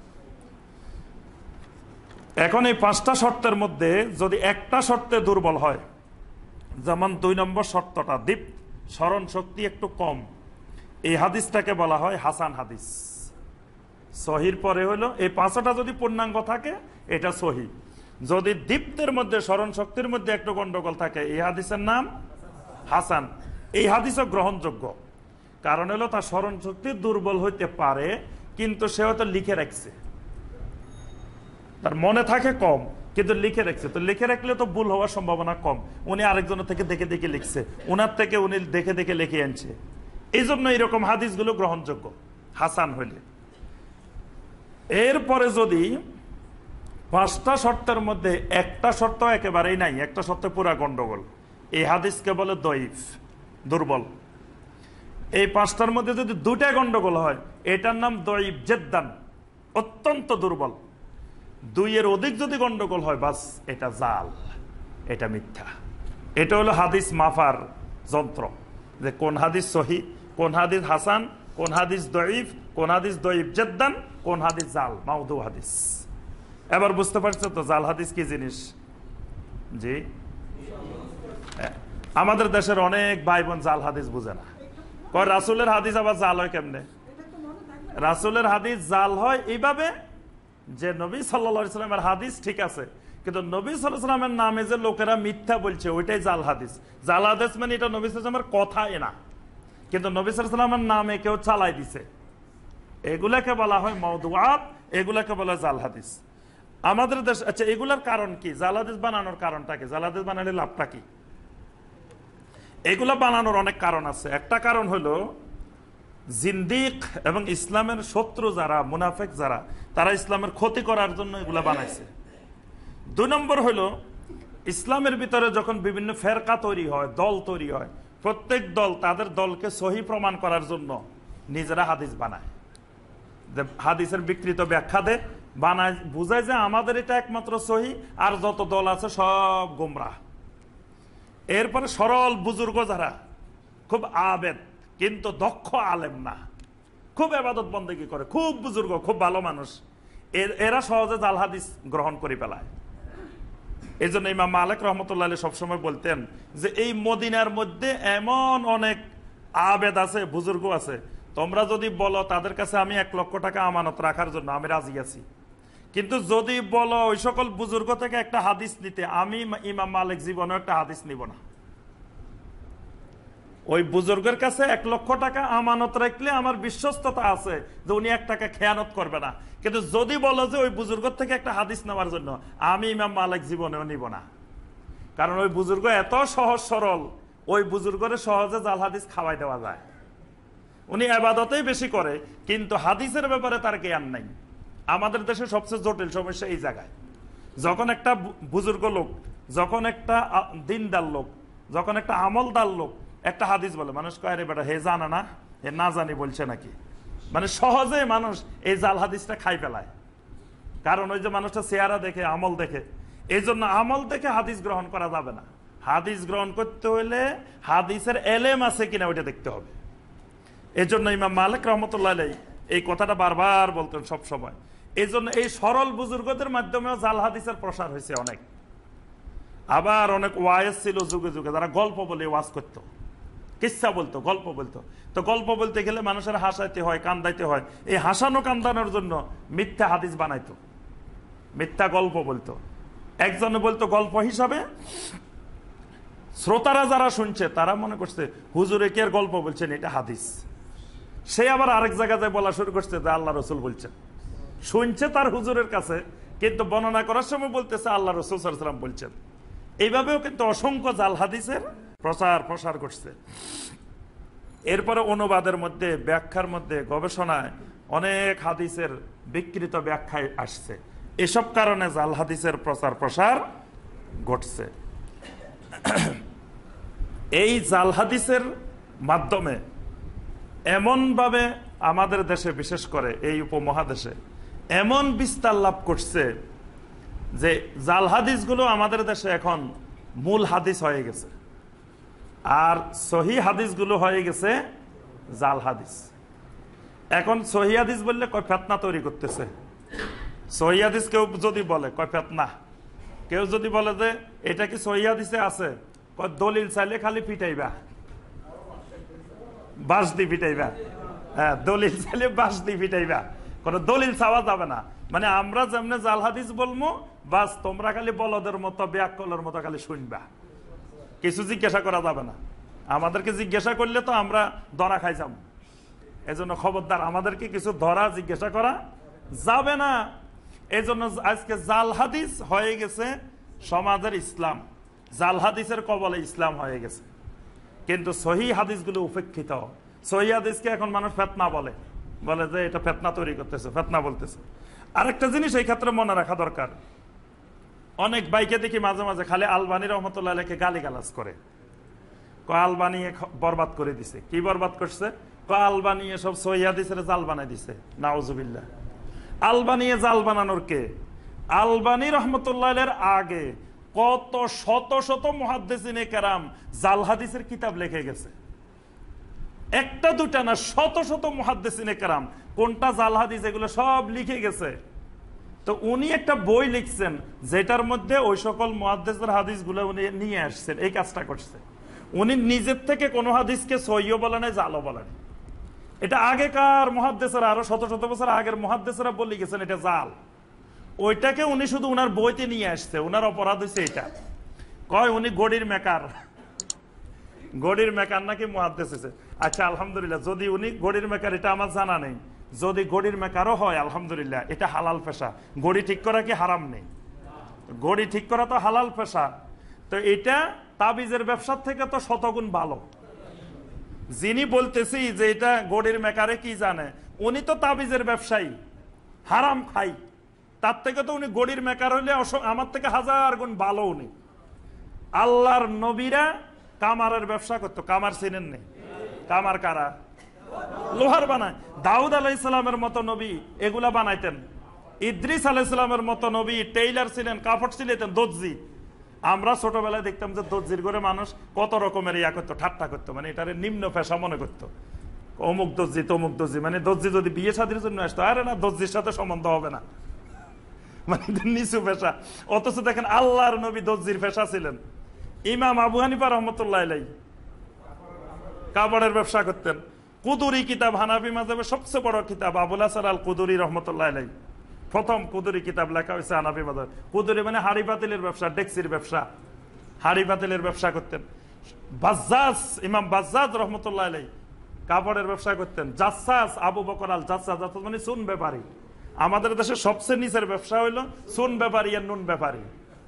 এখন এই পাঁচটা শর্তের মধ্যে যদি একটা শর্তে দুর্বল হয়, যেমন দুই নম্বর শর্তটা দীপ স্মরণ শক্তি একটু কম, এই হাদিসটাকে বলা হয় হাসান হাদিস। সহির পরে হলো এই পাঁচটা যদি পূর্ণাঙ্গ থাকে এটা সহি। যদি দীপ্তের মধ্যে স্মরণ শক্তির মধ্যে একটু গন্ডগোল থাকে এই হাদিসের নাম হাসান। এই হাদিসও গ্রহণযোগ্য, কারণ হলো তার স্মরণ শক্তি দুর্বল হইতে পারে, কিন্তু সে হয়তো লিখে রাখছে, তার মনে থাকে কম কিন্তু লিখে রাখছে। তো লিখে রাখলে তো ভুল হওয়ার সম্ভাবনা কম। উনি আরেকজনের থেকে দেখে দেখে লিখছে, ওনার থেকে উনি দেখে দেখে লিখে আনছে। এই জন্য এইরকম হাদিসগুলো গ্রহণযোগ্য হাসান হইলে। এরপরে যদি পাঁচটা শর্তের মধ্যে একটা শর্ত একেবারেই নাই, একটা শর্তে পুরা গন্ডগোল, এই হাদিসকে বলে দঈফ, দুর্বল। এই পাঁচটার মধ্যে যদি দুটা গন্ডগোল হয় এটার নাম দঈফ জেদ্দান, অত্যন্ত দুর্বল। দুইয়ের অধিক যদি গন্ডগোল হয় বাস এটা জাল, এটা মিথ্যা। এটা হলো হাদিস মাফার যন্ত্র, যে কোন হাদিস সহি, কোন হাদিস হাসান, কোন হাদিস দঈফ, কোন হাদিস দঈফ জেদ্দান, কোন হাদিস জাল মাউদু হাদিস। এবার বুঝতে পারছো তো জাল হাদিস কি জিনিস? জি, আমাদের দেশের অনেক ভাই বোন জাল হাদিস বুঝে না, কয় রাসূলের হাদিস আবার জাল হয় কেমনে? রাসূলের হাদিস জাল হয় এইভাবে যে নবী সাল্লাল্লাহু আলাইহি ওয়াসাল্লামের হাদিস ঠিক আছে, কিন্তু নবী সাল্লাল্লাহু আলাইহি ওয়াসাল্লামের নামে যে লোকেরা মিথ্যা বলছে ওইটাই জাল হাদিস। জাল হাদিস মানে এটা নবী সাল্লাল্লাহু আলাইহি ওয়াসাল্লামের কথাই না, কিন্তু নবী সাল্লাল্লাহু আলাইহি ওয়াসাল্লামের নামে কেউ চালাই দিছে, এগুলাকে বলা হয় মাউদুআত, এগুলাকে বলা হয় জাল হাদিস আমাদের দেশ। আচ্ছা, এগুলার কারণ কি? জাল হাদিস বানানোর কারণটা কি? জাল হাদিস বানালে লাভটা কি? এগুলা বানানোর অনেক কারণ আছে। একটা কারণ হলো জিন্দিক এবং ইসলামের শত্রু যারা, মুনাফিক যারা, তারা ইসলামের ক্ষতি করার জন্য এগুলা বানাইছে। দুই নম্বর হলো ইসলামের ভিতরে যখন বিভিন্ন ফেরকা তৈরি হয়, দল তৈরি হয়, প্রত্যেক দল তাদের দলকে সহি প্রমাণ করার জন্য নিজেরা হাদিস বানায়, হাদিসের বিকৃত ব্যাখ্যা দেয়, বানায়, বুঝায় যে আমাদের এটা একমাত্র সহি, আর যত দল আছে সব গোমরাহ। এরপরে সরল বুজুর্গ যারা খুব আবেদ কিন্তু দক্ষ আলেম না, খুব ইবাদত বন্দেগী করে, খুব বুজুর্গ, খুব ভালো মানুষ, এরা সহজে জাল হাদিস গ্রহণ করে ফেলায়। এই জন্য ইমাম মালিক রহমতুল্লাহ আলাইহি সবসময় বলতেন যে এই মদিনার মধ্যে এমন অনেক আবেদ আছে, বুজুর্গ আছে, তোমরা যদি বলো তাদের কাছে আমি এক লক্ষ টাকা আমানত রাখার জন্য আমি রাজি আছি, কিন্তু যদি বলো ওই সকল বুজুর্গ থেকে একটা হাদিস নিতে, আমি ইমাম মালিক জীবনে একটা হাদিস নিব না। ওই বুজুর্গের কাছে এক লক্ষ টাকা আমানত রাখলে আমার বিশ্বস্ততা আছে যে উনি এক টাকা খেয়ানত করবে না, কিন্তু যদি বলো যে ওই বুজুর্গ থেকে একটা হাদিস নেওয়ার জন্য, আমি ইমাম মালিক জীবনেও নিব না। কারণ ওই বুজুর্গ এত সহজ সরল, ওই বুজুর্গের সহজে জাল হাদিস খাওয়াই দেওয়া যায়। উনি ইবাদতেই বেশি করে কিন্তু হাদিসের ব্যাপারে তার জ্ঞান নাই। আমাদের দেশে সবচেয়ে জটিল সমস্যা এই জায়গায়, যখন একটা বুজুর্গ লোক, যখন একটা দিনদার লোক, যখন একটা আমলদার লোক একটা হাদিস বলে, মানুষ কয় রে বেটা হে জানা না, হে না জানি বলছে নাকি, মানে সহজে মানুষ এই জাল হাদিসটা খাই ফেলায়। কারণ ওই যে মানুষটা চেহারা দেখে, আমল দেখে, এই জন্য আমল দেখে হাদিস গ্রহণ করা যাবে না। হাদিস গ্রহণ করতে হইলে হাদিসের এলেম আছে কিনা ওইটা দেখতে হবে। এই জন্য ইমাম মালিক রহমতুল্লাহ আলাইহি এই কথাটা বারবার বলতেন সব সময়। এই জন্য এই সরল বুজুর্গদের মাধ্যমেও জাল হাদিসের প্রসার হয়েছে অনেক। আবার অনেক ওয়াইজ ছিল যুগে যুগে, যারা গল্প বলে ওয়াজ করতো, কিচ্ছা বলতো, গল্প বলতো। তো গল্প বলতে গেলে মানুষের হাসাইতে হয়, কান্দাইতে হয়, এই হাসানো কান্দানোর জন্য মিথ্যা হাদিস বানাইতো, মিথ্যা গল্প বলতো। একজনে বলতো গল্প হিসাবে, শ্রোতারা যারা শুনছে তারা মনে করছে হুজুরে কি আর গল্প বলছেন, এটা হাদিস। সে আবার আরেক জায়গায় বলা শুরু করছে যে আল্লাহ রসুল বলছেন, শুনছে তার হুজুরের কাছে, কিন্তু বর্ণনা করার সময় বলতেছে আল্লাহ রসুল সাল্লাল্লাহু আলাইহি ওয়াসাল্লাম বলছেন। এইভাবেও কিন্তু অসংখ্য জাল হাদিসের প্রচার প্রসার করছে। এরপরে অনুবাদের মধ্যে, ব্যাখ্যার মধ্যে, গবেষণায় অনেক হাদিসের বিকৃত ব্যাখ্যায় আসছে। এসব কারণে জাল হাদিসের প্রচার প্রসার ঘটছে। এই জাল হাদিসের মাধ্যমে এমনভাবে আমাদের দেশে, বিশেষ করে এই উপমহাদেশে এমন বিস্তার লাভ করছে যে জাল হাদিসগুলো আমাদের দেশে এখন মূল হাদিস হয়ে গেছে, আর সহি হাদিসগুলো হয়ে গেছে জাল হাদিস। এখন সহি হাদিস বললে কয় ফেতনা তৈরি করতেছে। সহি হাদিস কেউ যদি বলে কয় ফেতনা, কেউ যদি বলে যে এটা কি সহি হাদিসে আছে, কয় দলিল চাইলে খালি পিটাইবা, বাঁশ দি পিটাইবা। হ্যাঁ, দলিল চাইলে বাঁশ দি পিটাইবা, কোনো দলিল চাওয়া যাবে না। মানে আমরা যেমনি জাল হাদিস বলবো, বাস তোমরা খালি বলদের মতো ব্যাককলের মতো খালি শুনবা, কিছু জিজ্ঞাসা করা যাবে না। আমাদেরকে জিজ্ঞাসা করলে তো আমরা ধরা খাই যাব। এই জন্য খবরদার, আমাদেরকে কিছু ধরা জিজ্ঞাসা করা যাবে না। এই জন্য আজকে জাল হাদিস হয়ে গেছে সমাজের ইসলাম, জাল হাদিসের কবলে ইসলাম হয়ে গেছে। কিন্তু সহি হাদিসগুলো উপেক্ষিত। সহি হাদিসকে এখন মানুষ ফেতনা বলে, বলে যে এটা ফেতনা তৈরি করতেছে, ফেতনা বলতেছে। আরেকটা জিনিস এই ক্ষেত্রে মনে রাখা দরকার, অনেক বাইকে দেখি মাঝে মাঝে খালি আলবানী রহমতুল্লাহ আলাইহিকে গালিগালাজ করে, কয় আলবানী বরবাদ করে দিছে। কি বরবাদ করছে? কয় আলবানী সব সহি হাদিসের জাল বানাই দিছে। নাউজুবিল্লাহ। আলবানী জাল বানানোর কে? আলবানী রহমতুল্লাহ আলাইহির আগে কত শত শত মুহাদ্দিসিনে কেরাম জাল হাদিসের কিতাব লিখে গেছে। একটা দুটা না, শত শত মুহাদ্দিসিনে কেরাম কোনটা জাল হাদিস এগুলো সব লিখে গেছে। তো উনি একটা বই লিখছেন যেটার মধ্যে ওই সকল মুহাদ্দিসের হাদিসগুলো উনি নিয়ে আসছেন, এই কাজটা করছে। উনি নিজের থেকে কোনো হাদিসকে সহিও বলে নাই, জালও বলে নাই। এটা আগেকার মুহাদ্দিসেরা, আরো শত শত বছর আগের মুহাদ্দিসেরা বলে গেছেন এটা জাল। ওইটাকে উনি শুধু উনার বইতে নিয়ে আসছে। উনার অপরাধ হয়েছে এটা, কয় উনি গড়ির মেকার, গড়ির মেকার নাকি মুহাদ্দিস হয়েছে। আচ্ছা আলহামদুলিল্লাহ, যদি উনি গড়ির মেকার, এটা আমার জানা নেই। যদি গড়ির মেকারও হয় আলহামদুলিল্লাহ, এটা হালাল পেশা। গড়ি ঠিক করা কি হারাম নেই? গড়ি ঠিক করা তো হালাল পেশা। তো এটা তাবিজের ব্যবসার থেকে তো শতগুণ ভালো। যিনি বলতেছি যে এটা গড়ির মেকারে কি জানে, উনি তো তাবিজের ব্যবসায়ী, হারাম খাই। তার থেকে তো উনি গড়ির মেকার হইলে আমার থেকে হাজার গুণ ভালো। উনি আল্লাহর নবীরা কামারের ব্যবসা করতো। কামার চিনেন নেই? কামার কারা? লোহার বানায়। দাউদ আলাইহিসসালামের মতো নবী এগুলা বানাইতেন। ইদ্রিস আলাইহিসসালামের মতো নবী টেইলার ছিলেন, কাপড় সিলাইতেন, দর্জি। আমরা ছোটবেলায় দেখতাম যে দর্জির ঘরে মানুষ কত রকমের ইয়া করতো, ঠাট্টা করতো, মানে এটারে নিম্ন পেশা মনে করতো। অমুক দর্জি, তমুক দর্জি, মানে দর্জি যদি বিয়ে শাদীর জন্য আসতো, আরে না, দর্জির সাথে সম্বন্ধ হবে না, মানে নিচু পেশা। অথচ দেখেন আল্লাহর নবী দর্জির পেশা ছিলেন। ইমাম আবু হানিফা রহমতুল্লাহ আলাইহি কাপড়ের ব্যবসা করতেন। কুদুরি কিতাব হানাফি মাযহাবের সবচেয়ে বড় কিতাব, আবুল হাসান আল কুদুরি রহমতুল্লাহ আলাইহি প্রথম কুদুরি কিতাব লেখা হয়েছে হানাফি মাযহাব। কুদুরি মানে হাড়ি পাতিলের ব্যবসা, ডেক্সির ব্যবসা, হাড়ি পাতিলের ব্যবসা করতেন। বাজ্জাজ, ইমাম বাজ্জাজ রহমতুল্লাহ আলাইহি কাপড়ের ব্যবসা করতেন। জাসাস আবু বকর আল জাসাস, জাসাস মানে সুন ব্যাপারী। আমাদের দেশে সবচেয়ে নিচের ব্যবসা হইল সুন ব্যাপারী আর নুন ব্যাপারী।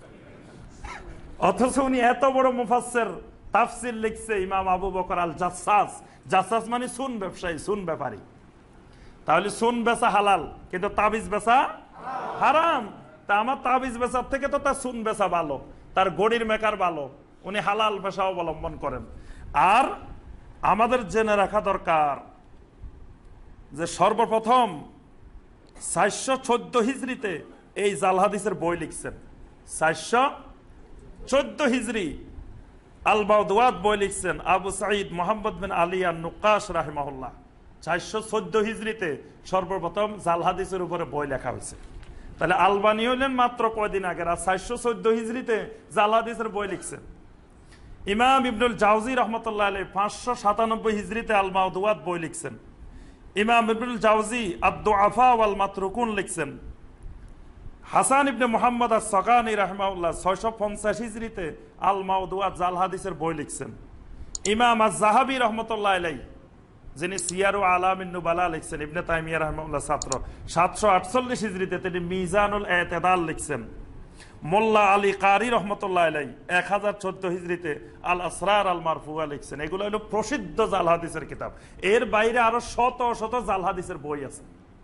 অথচ উনি এত বড় মুফাসসির, তাফসির লিখছে ইমাম আবু বকর আল জাসাস। জাসাস মানে সুন ব্যবসায়ী, সুন ব্যাপারী। তাহলে সুন বেচা হালাল, কিন্তু তাবিজ বেচা হারাম। তা আমার তাবিজ বেচার থেকে তো তার সুন বেচা ভালো, তার গড়ির মেকার ভালো। উনি হালাল পেশা অবলম্বন করেন। আর আমাদের জেনে রাখা দরকার যে সর্বপ্রথম চারশো চোদ্দ হিজড়িতে এই জাল হাদিসের বই লিখছেন। চারশো চোদ্দ হিজড়ি আল বাউদওয়াত বই লিখছেন আবু সাঈদ মোহাম্মদ বিন আলী আর নুকাশ রাহিমাহুল্লাহ। চারশো চোদ্দ হিজড়িতে সর্বপ্রথম জাল হাদিসের উপরে বই লেখা হয়েছে। তাহলে আলবানী হইলেন মাত্র কয়দিন আগে, আর চারশো চোদ্দ হিজড়িতে জাল হাদিসের বই লিখছেন। ইমাম ইবনুল জাওজি রহমতুল্লাহ আলাইহি পাঁচশো সাতানব্বই হিজড়িতে আল মাউদুয়াত বই লিখছেন। ইমাম ইবনুল জাওজি আদ-দুআফা ওয়াল মাতরুকুন লিখছেন। হাসান ইবনে মুহাম্মদ আস-সাকানি রাহিমাহুল্লাহ ছয়শো পঞ্চাশ হিজরিতে আল মাউদুয়াত জাল হাদিসের বই লিখছেন। ইমাম আজ-যাহাবী রাহমাতুল্লাহ আলাইহি যিনি সিয়ারু আলামিন নুবালা লিখছেন, ইবনে তাইমিয়া রাহিমাহুল্লাহ ছাত্র, সাতশো আটচল্লিশ হিজরিতে তিনি মিজানুল ইতিদাল লিখছেন। মোল্লা আলী কারি রহমতুল্লাহ আলাইহি এক হাজার চোদ্দ হিজরিতে আল আসরার আল মারফুয়া লিখছেন। এগুলো হলো প্রসিদ্ধ জাল হাদিসের কিতাব। এর বাইরে আরো শত শত জাল হাদিসের বই আছে।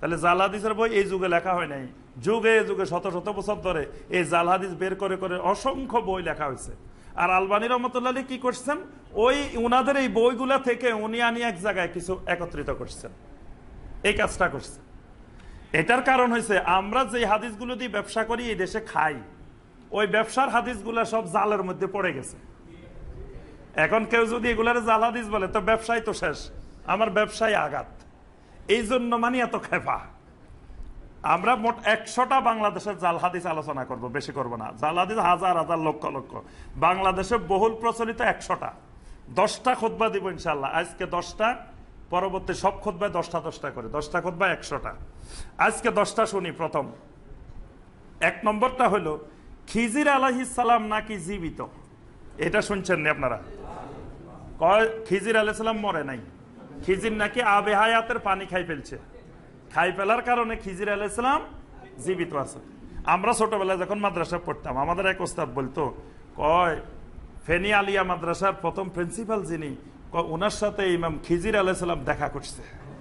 তাহলে জাল হাদিসের বই এই যুগে লেখা হয় নাই, যুগে যুগে শত শত বছর ধরে এই জাল হাদিস বের করে করে অসংখ্য বই লেখা হয়েছে। আর আলবানী রহমতুল্লাহ আলাইহি কি করছেন, ওই উনাদের এই বইগুলা থেকে উনি আনি এক জায়গায় কিছু একত্রিত করছেন, এই কাজটা করছেন। এটার কারণ হয়েছে আমরা যে হাদিসগুলো দিয়ে ব্যবসা করি এই দেশে খাই, ওই ব্যবসার হাদিসগুলা সব জালের মধ্যে পড়ে গেছে। এখন কেউ যদি এগুলার জাল হাদিস বলে তো ব্যবসায় তো শেষ, আমার ব্যবসায় আঘাত। এই জন্য মানে এত খেপা। আমরা মোট একশোটা বাংলাদেশের জাল হাদিস আলোচনা করব, বেশি করব না। জাল হাদিস হাজার হাজার লক্ষ লক্ষ, বাংলাদেশে বহুল প্রচলিত একশোটা। দশটা খুতবা দিব ইনশাল্লাহ, আজকে দশটা, পরবর্তী সব খুতবায় দশটা দশটা করে, দশটা খুতবা একশোটা। আজকে দশটা শুনি। প্রথম এক নম্বরটা হলো খিজির আলাইহিস সালাম নাকি জীবিত, এটা শুনছেন নি আপনারা? কয় খিজির আলাইহিস সালাম মরে নাই, খিজির নাকি আবে হায়াতের পানি খাই ফেলছে, খাই ফেলার কারণে খিজির আলাইহিস সালাম জীবিত আছে। আমরা ছোটবেলায় যখন মাদ্রাসা পড়তাম আমাদের এক ওস্তাদ বলতো, কয় ফেনী আলিয়া মাদ্রাসার প্রথম প্রিন্সিপাল যিনি, ওনার সাথে ইমাম খিজির আলাইহিস সালাম দেখা করছে,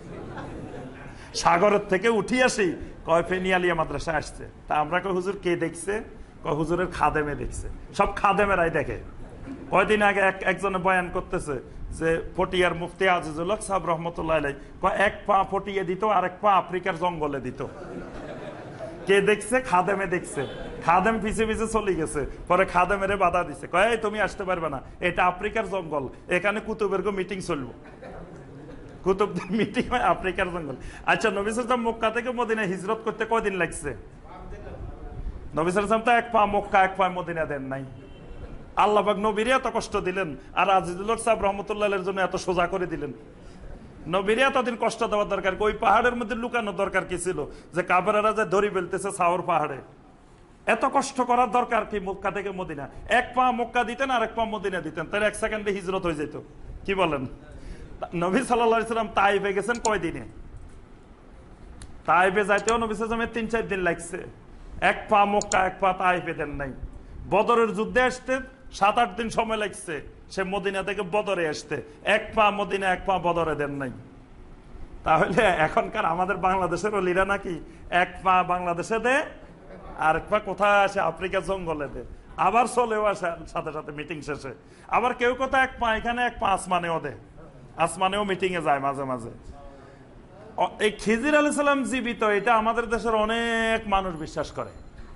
সাগরের থেকে উঠি আসি, কয় ফেনী আলিয়া মাদ্রাসা আসছে। তা আমরা কয় হুজুর কে দেখছে? কয় হুজুরের খাদেমে দেখছে। সব খাদেমেরাই দেখে। কয়দিন আগে একজনে বয়ান করতেছে যে পটিয়ার মুফতি আজিজুল হক সাহেব রহমতুল্লাহ আলাইহি কয় এক পা পটিয়ে দিত আর এক পা আফ্রিকার জঙ্গলে দিত। কে দেখছে? খাদেমে দেখছে। খাদেম পিছে পিছে চলে গেছে, পরে খাদেমেরে বাধা দিছে, কয় এই তুমি আসতে পারবে না, এটা আফ্রিকার জঙ্গল, এখানে কুতুবের মিটিং চলবো। কুতুবদের মিটিং হয় আফ্রিকার জঙ্গল। আচ্ছা, নবী সাল্লাল্লাহু আলাইহি ওয়াসাল্লাম মক্কা থেকে মদিনায় হিজরত করতে কয়দিন লাগছে? নবী সাল্লাল্লাহু আলাইহি ওয়াসাল্লাম তো এক পা মক্কা এক পা মদিনা দেন নাই। আল্লাহ পাক নবীরে এত কষ্ট দিলেন, আর আজিজুল হক সাহেব রহমতুল্লাহ আলাইহির জন্য এত সোজা করে দিলেন। নবীরে এতদিন কষ্ট দেওয়ার দরকার, ওই পাহাড়ের মধ্যে লুকানোর দরকার কি ছিল যে কাফেররা যে ধরি ফেলতেছে সাওর পাহাড়ে? এত কষ্ট করার দরকার কি মক্কা থেকে মদিনা? এক পা মক্কা দিতেন আর এক পা মদিনা দিতেন, তাহলে এক সেকেন্ডে হিজরত হয়ে যেত। কি বলেন? নবী সাল্লাল্লাহু আলাইহি ওয়াসাল্লাম তাইফে গেছেন কয়দিনে? তাইফে যাইতেও নবী সাল্লাল্লাহু আলাইহি ওয়াসাল্লামের তিন চার দিন লাগছে। এক পা মক্কা এক পা তাইফে দেন নাই। বদরের যুদ্ধে আসতে সাত আট দিন সময় লাগছে, সে মদিনা থেকে বদরে আসতে, এক পা মদিনা এক পা বদরে দেন নাই। তাহলে এখনকার আমাদের বাংলাদেশের ওলিরা নাকি এক পা বাংলাদেশে দে আর এক পা কোথায় আসে? আফ্রিকা জঙ্গলে দে। আবার চলেও আসে সাথে সাথে মিটিং শেষে। আবার কেউ কোথায় এক পা এখানে এক পা আসমানেও দে, আসমানেও মিটিং এ যায় মাঝে মাঝে। এই খিজির আলাইহিস সালাম জীবিত, এটা আমাদের দেশের অনেক মানুষ বিশ্বাস করে।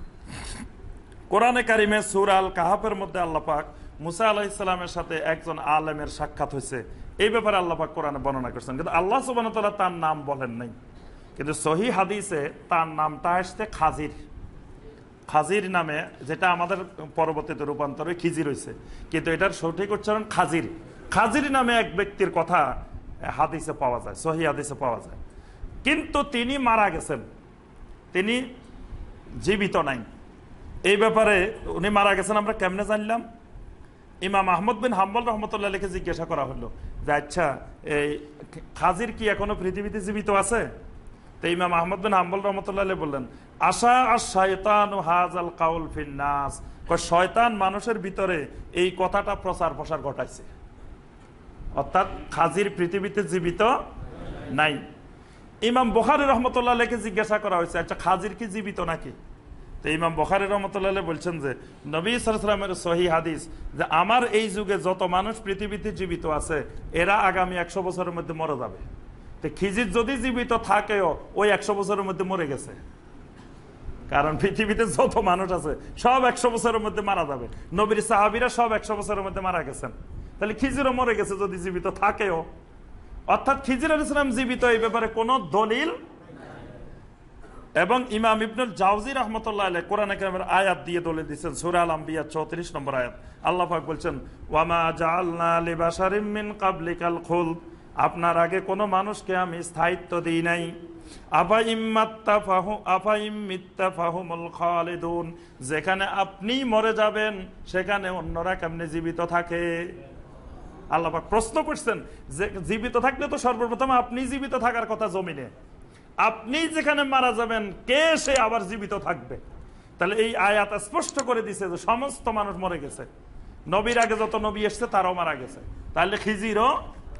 কোরআনে কারিমে সূরা আল কাহাফের মধ্যে আল্লাহ পাক মুসা আলাইহিস সালামের সাথে একজন আলেমের সাক্ষাৎ হয়েছে, এই ব্যাপারে আল্লাহ পাক কোরআনে বর্ণনা করছেন, কিন্তু আল্লাহ সুবহানাহু ওয়া তাআলা তার নাম বলেন নাই। কিন্তু সহিহ হাদিসে তার নামটা আসছে খাজির, খাজির নামে, যেটা আমাদের পরবর্তীতে রূপান্তর হয়ে খিজির হয়েছে, কিন্তু এটার সঠিক উচ্চারণ খাজির। খাজির নামে এক ব্যক্তির কথা হাদিসে পাওয়া যায়, সহিহ হাদিসে পাওয়া যায়, কিন্তু তিনি মারা গেছেন, তিনি জীবিত নাই। এই ব্যাপারে উনি মারা গেছেন আমরা কেমনে জানলাম? ইমাম আহমদ বিন হাম্বল রহমতুল্লাহ আলাইহি জিজ্ঞাসা করা হলো যে আচ্ছা এই খাজির কি এখনো পৃথিবীতে জীবিত আছে? তো ইমাম আহমদ বিন হাম্বল রহমতুল্লাহ আলাইহি বললেন, আশা আশ-শায়তানু হাযাল কাউল ফিন নাস, শয়তান মানুষের ভিতরে এই কথাটা প্রচার প্রসার ঘটাইছে, অর্থাৎ খাজির পৃথিবীতে জীবিত নাই। ইমাম বুখারী রহমতুল্লাহ আলাইহি জিজ্ঞাসা করা হয়েছে, আচ্ছা খাজির কি জীবিত নাকি? তো ইমাম বুখারী রাহমাতুল্লাহ আলাইহি বলছেন যে নবী সাল্লাল্লাহু আলাইহি ওয়াসাল্লামের সহিহ হাদিস যে আমার এই যুগে যত মানুষ পৃথিবীতে জীবিত আছে এরা আগামী একশো বছরের মধ্যে মরে যাবে। তো খিজির যদি জীবিত থাকেও ওই একশো বছরের মধ্যে মরে গেছে, কারণ পৃথিবীতে যত মানুষ আছে সব একশো বছরের মধ্যে মারা যাবে। নবীর সাহাবীরা সব একশো বছরের মধ্যে মারা গেছেন, তাহলে খিজিরও মরে গেছে যদি জীবিত থাকেও। অর্থাৎ খিজির আলাইহিস সালাম জীবিত, এই ব্যাপারে কোনো দলিল। এবং ইমাম ইবনুল জাওজি রাহমাতুল্লাহ আলাইহি কোরআনে কারিমের আয়াত দিয়ে দলিল দিয়েছেন, সূরা আল আম্বিয়া চৌত্রিশ নম্বর আয়াত। আল্লাহ পাক বলছেন, ওয়ামা জাআলনা লিবাশারিম মিন ক্বাবলিকাল খুলদ, আপনার আগে কোনো মানুষকে আমি স্থায়িত্ব দিই নাই। আফা ইম্মাত্তাফাহু আফা ইম্মিত্তাফাহুমুল খালিদুন, যেখানে আপনি মরে যাবেন সেখানে অন্যরা কেমনে জীবিত থাকে? আল্লাহ পাক প্রশ্ন করছেন যে জীবিত থাকলে তো সর্বপ্রথম আপনি জীবিত থাকার কথা জমিনে, আপনি যেখানে মারা যাবেন কে সে আবার জীবিত থাকবে? তাহলে এই আয়াত স্পষ্ট করে দিছে যে সমস্ত মানুষ মরে গেছে, নবীর আগে যত নবী এসছে তারাও মারা গেছে, তাহলে খিজিরও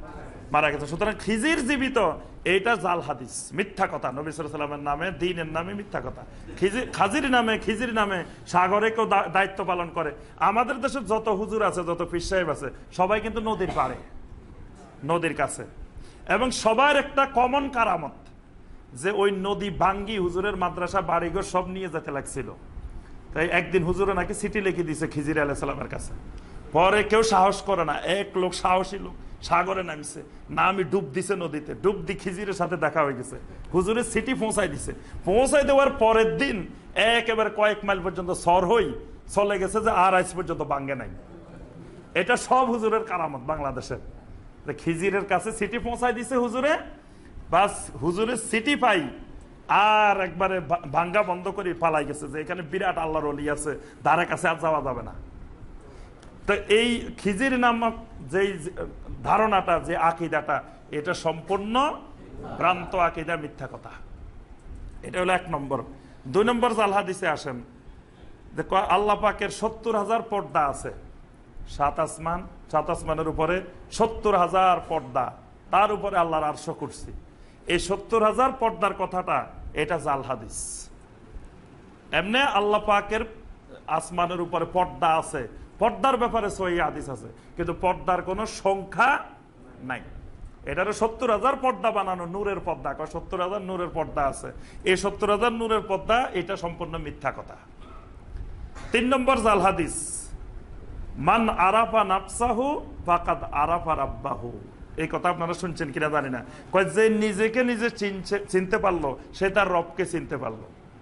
মারা গেছে। সুতরাং খিজির জীবিত, এইটা জাল হাদিস, মিথ্যা কথা। নবী সাল্লাল্লাহু আলাইহি ওয়াসাল্লামের নামে, দ্বীনের নামে মিথ্যা কথা। খিজির খাজির নামে, খিজির নামে সাগরে কেউ দায়িত্ব পালন করে। আমাদের দেশে যত হুজুর আছে, যত পীর সাহেব আছে, সবাই কিন্তু নদীর পাড়ে, নদীর কাছে। এবং সবার একটা কমন কারামত, যে ওই নদী ভাঙ্গি হুজুরের মাদ্রাসা বাড়িঘর সব নিয়ে যেতে লাগছিল। তাই একদিন হুজুরে নাকি চিঠি লিখে দিয়েছে খিজির আলাইহিস সালামের কাছে। পরে কেউ সাহস করে না, এক লোক সাহসী লোক সাগরে নামছে, নামি ডুব দিছে নদীতে, ডুব দি খিজিরের সাথে দেখা হয়ে গেছে, হুজুরের চিঠি পৌঁছাই দিছে। পৌঁছাই দেওয়ার পরের দিন একেবারে কয়েক মাইল পর্যন্ত সর হই চলে গেছে, যে আর আজ পর্যন্ত ভাঙ্গে নাই। এটা সব হুজুরের কারামত বাংলাদেশের। খিজিরের কাছে চিঠি পৌঁছাই দিছে হুজুরে, বাস হুজুরের চিঠি পাই আর একবারে ভাঙ্গা বন্ধ করে পালাই গেছে, যে এখানে বিরাট আল্লাহর ওলি আছে, ধারে কাছে আর যাওয়া যাবে না। তো এই খিজির নামক যে ধারণাটা, যে আকিদাটা, এটা সম্পূর্ণ ভ্রান্ত আকিদা, মিথ্যা কথা। এটা হলো এক নম্বর। দুই নম্বর জাল হাদিসে আসেন, দেখো আল্লাহ পাকের সত্তর হাজার পর্দা আছে, সাত আসমান, সাত আসমানের উপরে সত্তর হাজার পর্দা, তার উপরে আল্লাহর আরশ কুরসি। এই সত্তর হাজার পর্দার কথাটা এটা জাল হাদিস। এমনি আল্লাহ পাকের আসমানের উপরে পর্দা আছে, পর্দার ব্যাপারে সহিহ হাদিস আছে, কিন্তু পর্দার কোনো সংখ্যা নাই। এটারও সত্তর হাজার পর্দা বানানো, নূরের পর্দা, সত্তর হাজার নূরের পর্দা আছে। এই সত্তর হাজার নূরের পর্দা, এটা সম্পূর্ণ মিথ্যা কথা। তিন নম্বর জাল হাদিস, মান আরাফা নাফসাহু ফাকাদ আরাফা রাব্বাহু। এই কথা আপনারা শুনছেন কিনা জানি না। কয় যে নিজেকে নিজে চিনতে পারলো, সে তার রবকে চিনতে পারলো।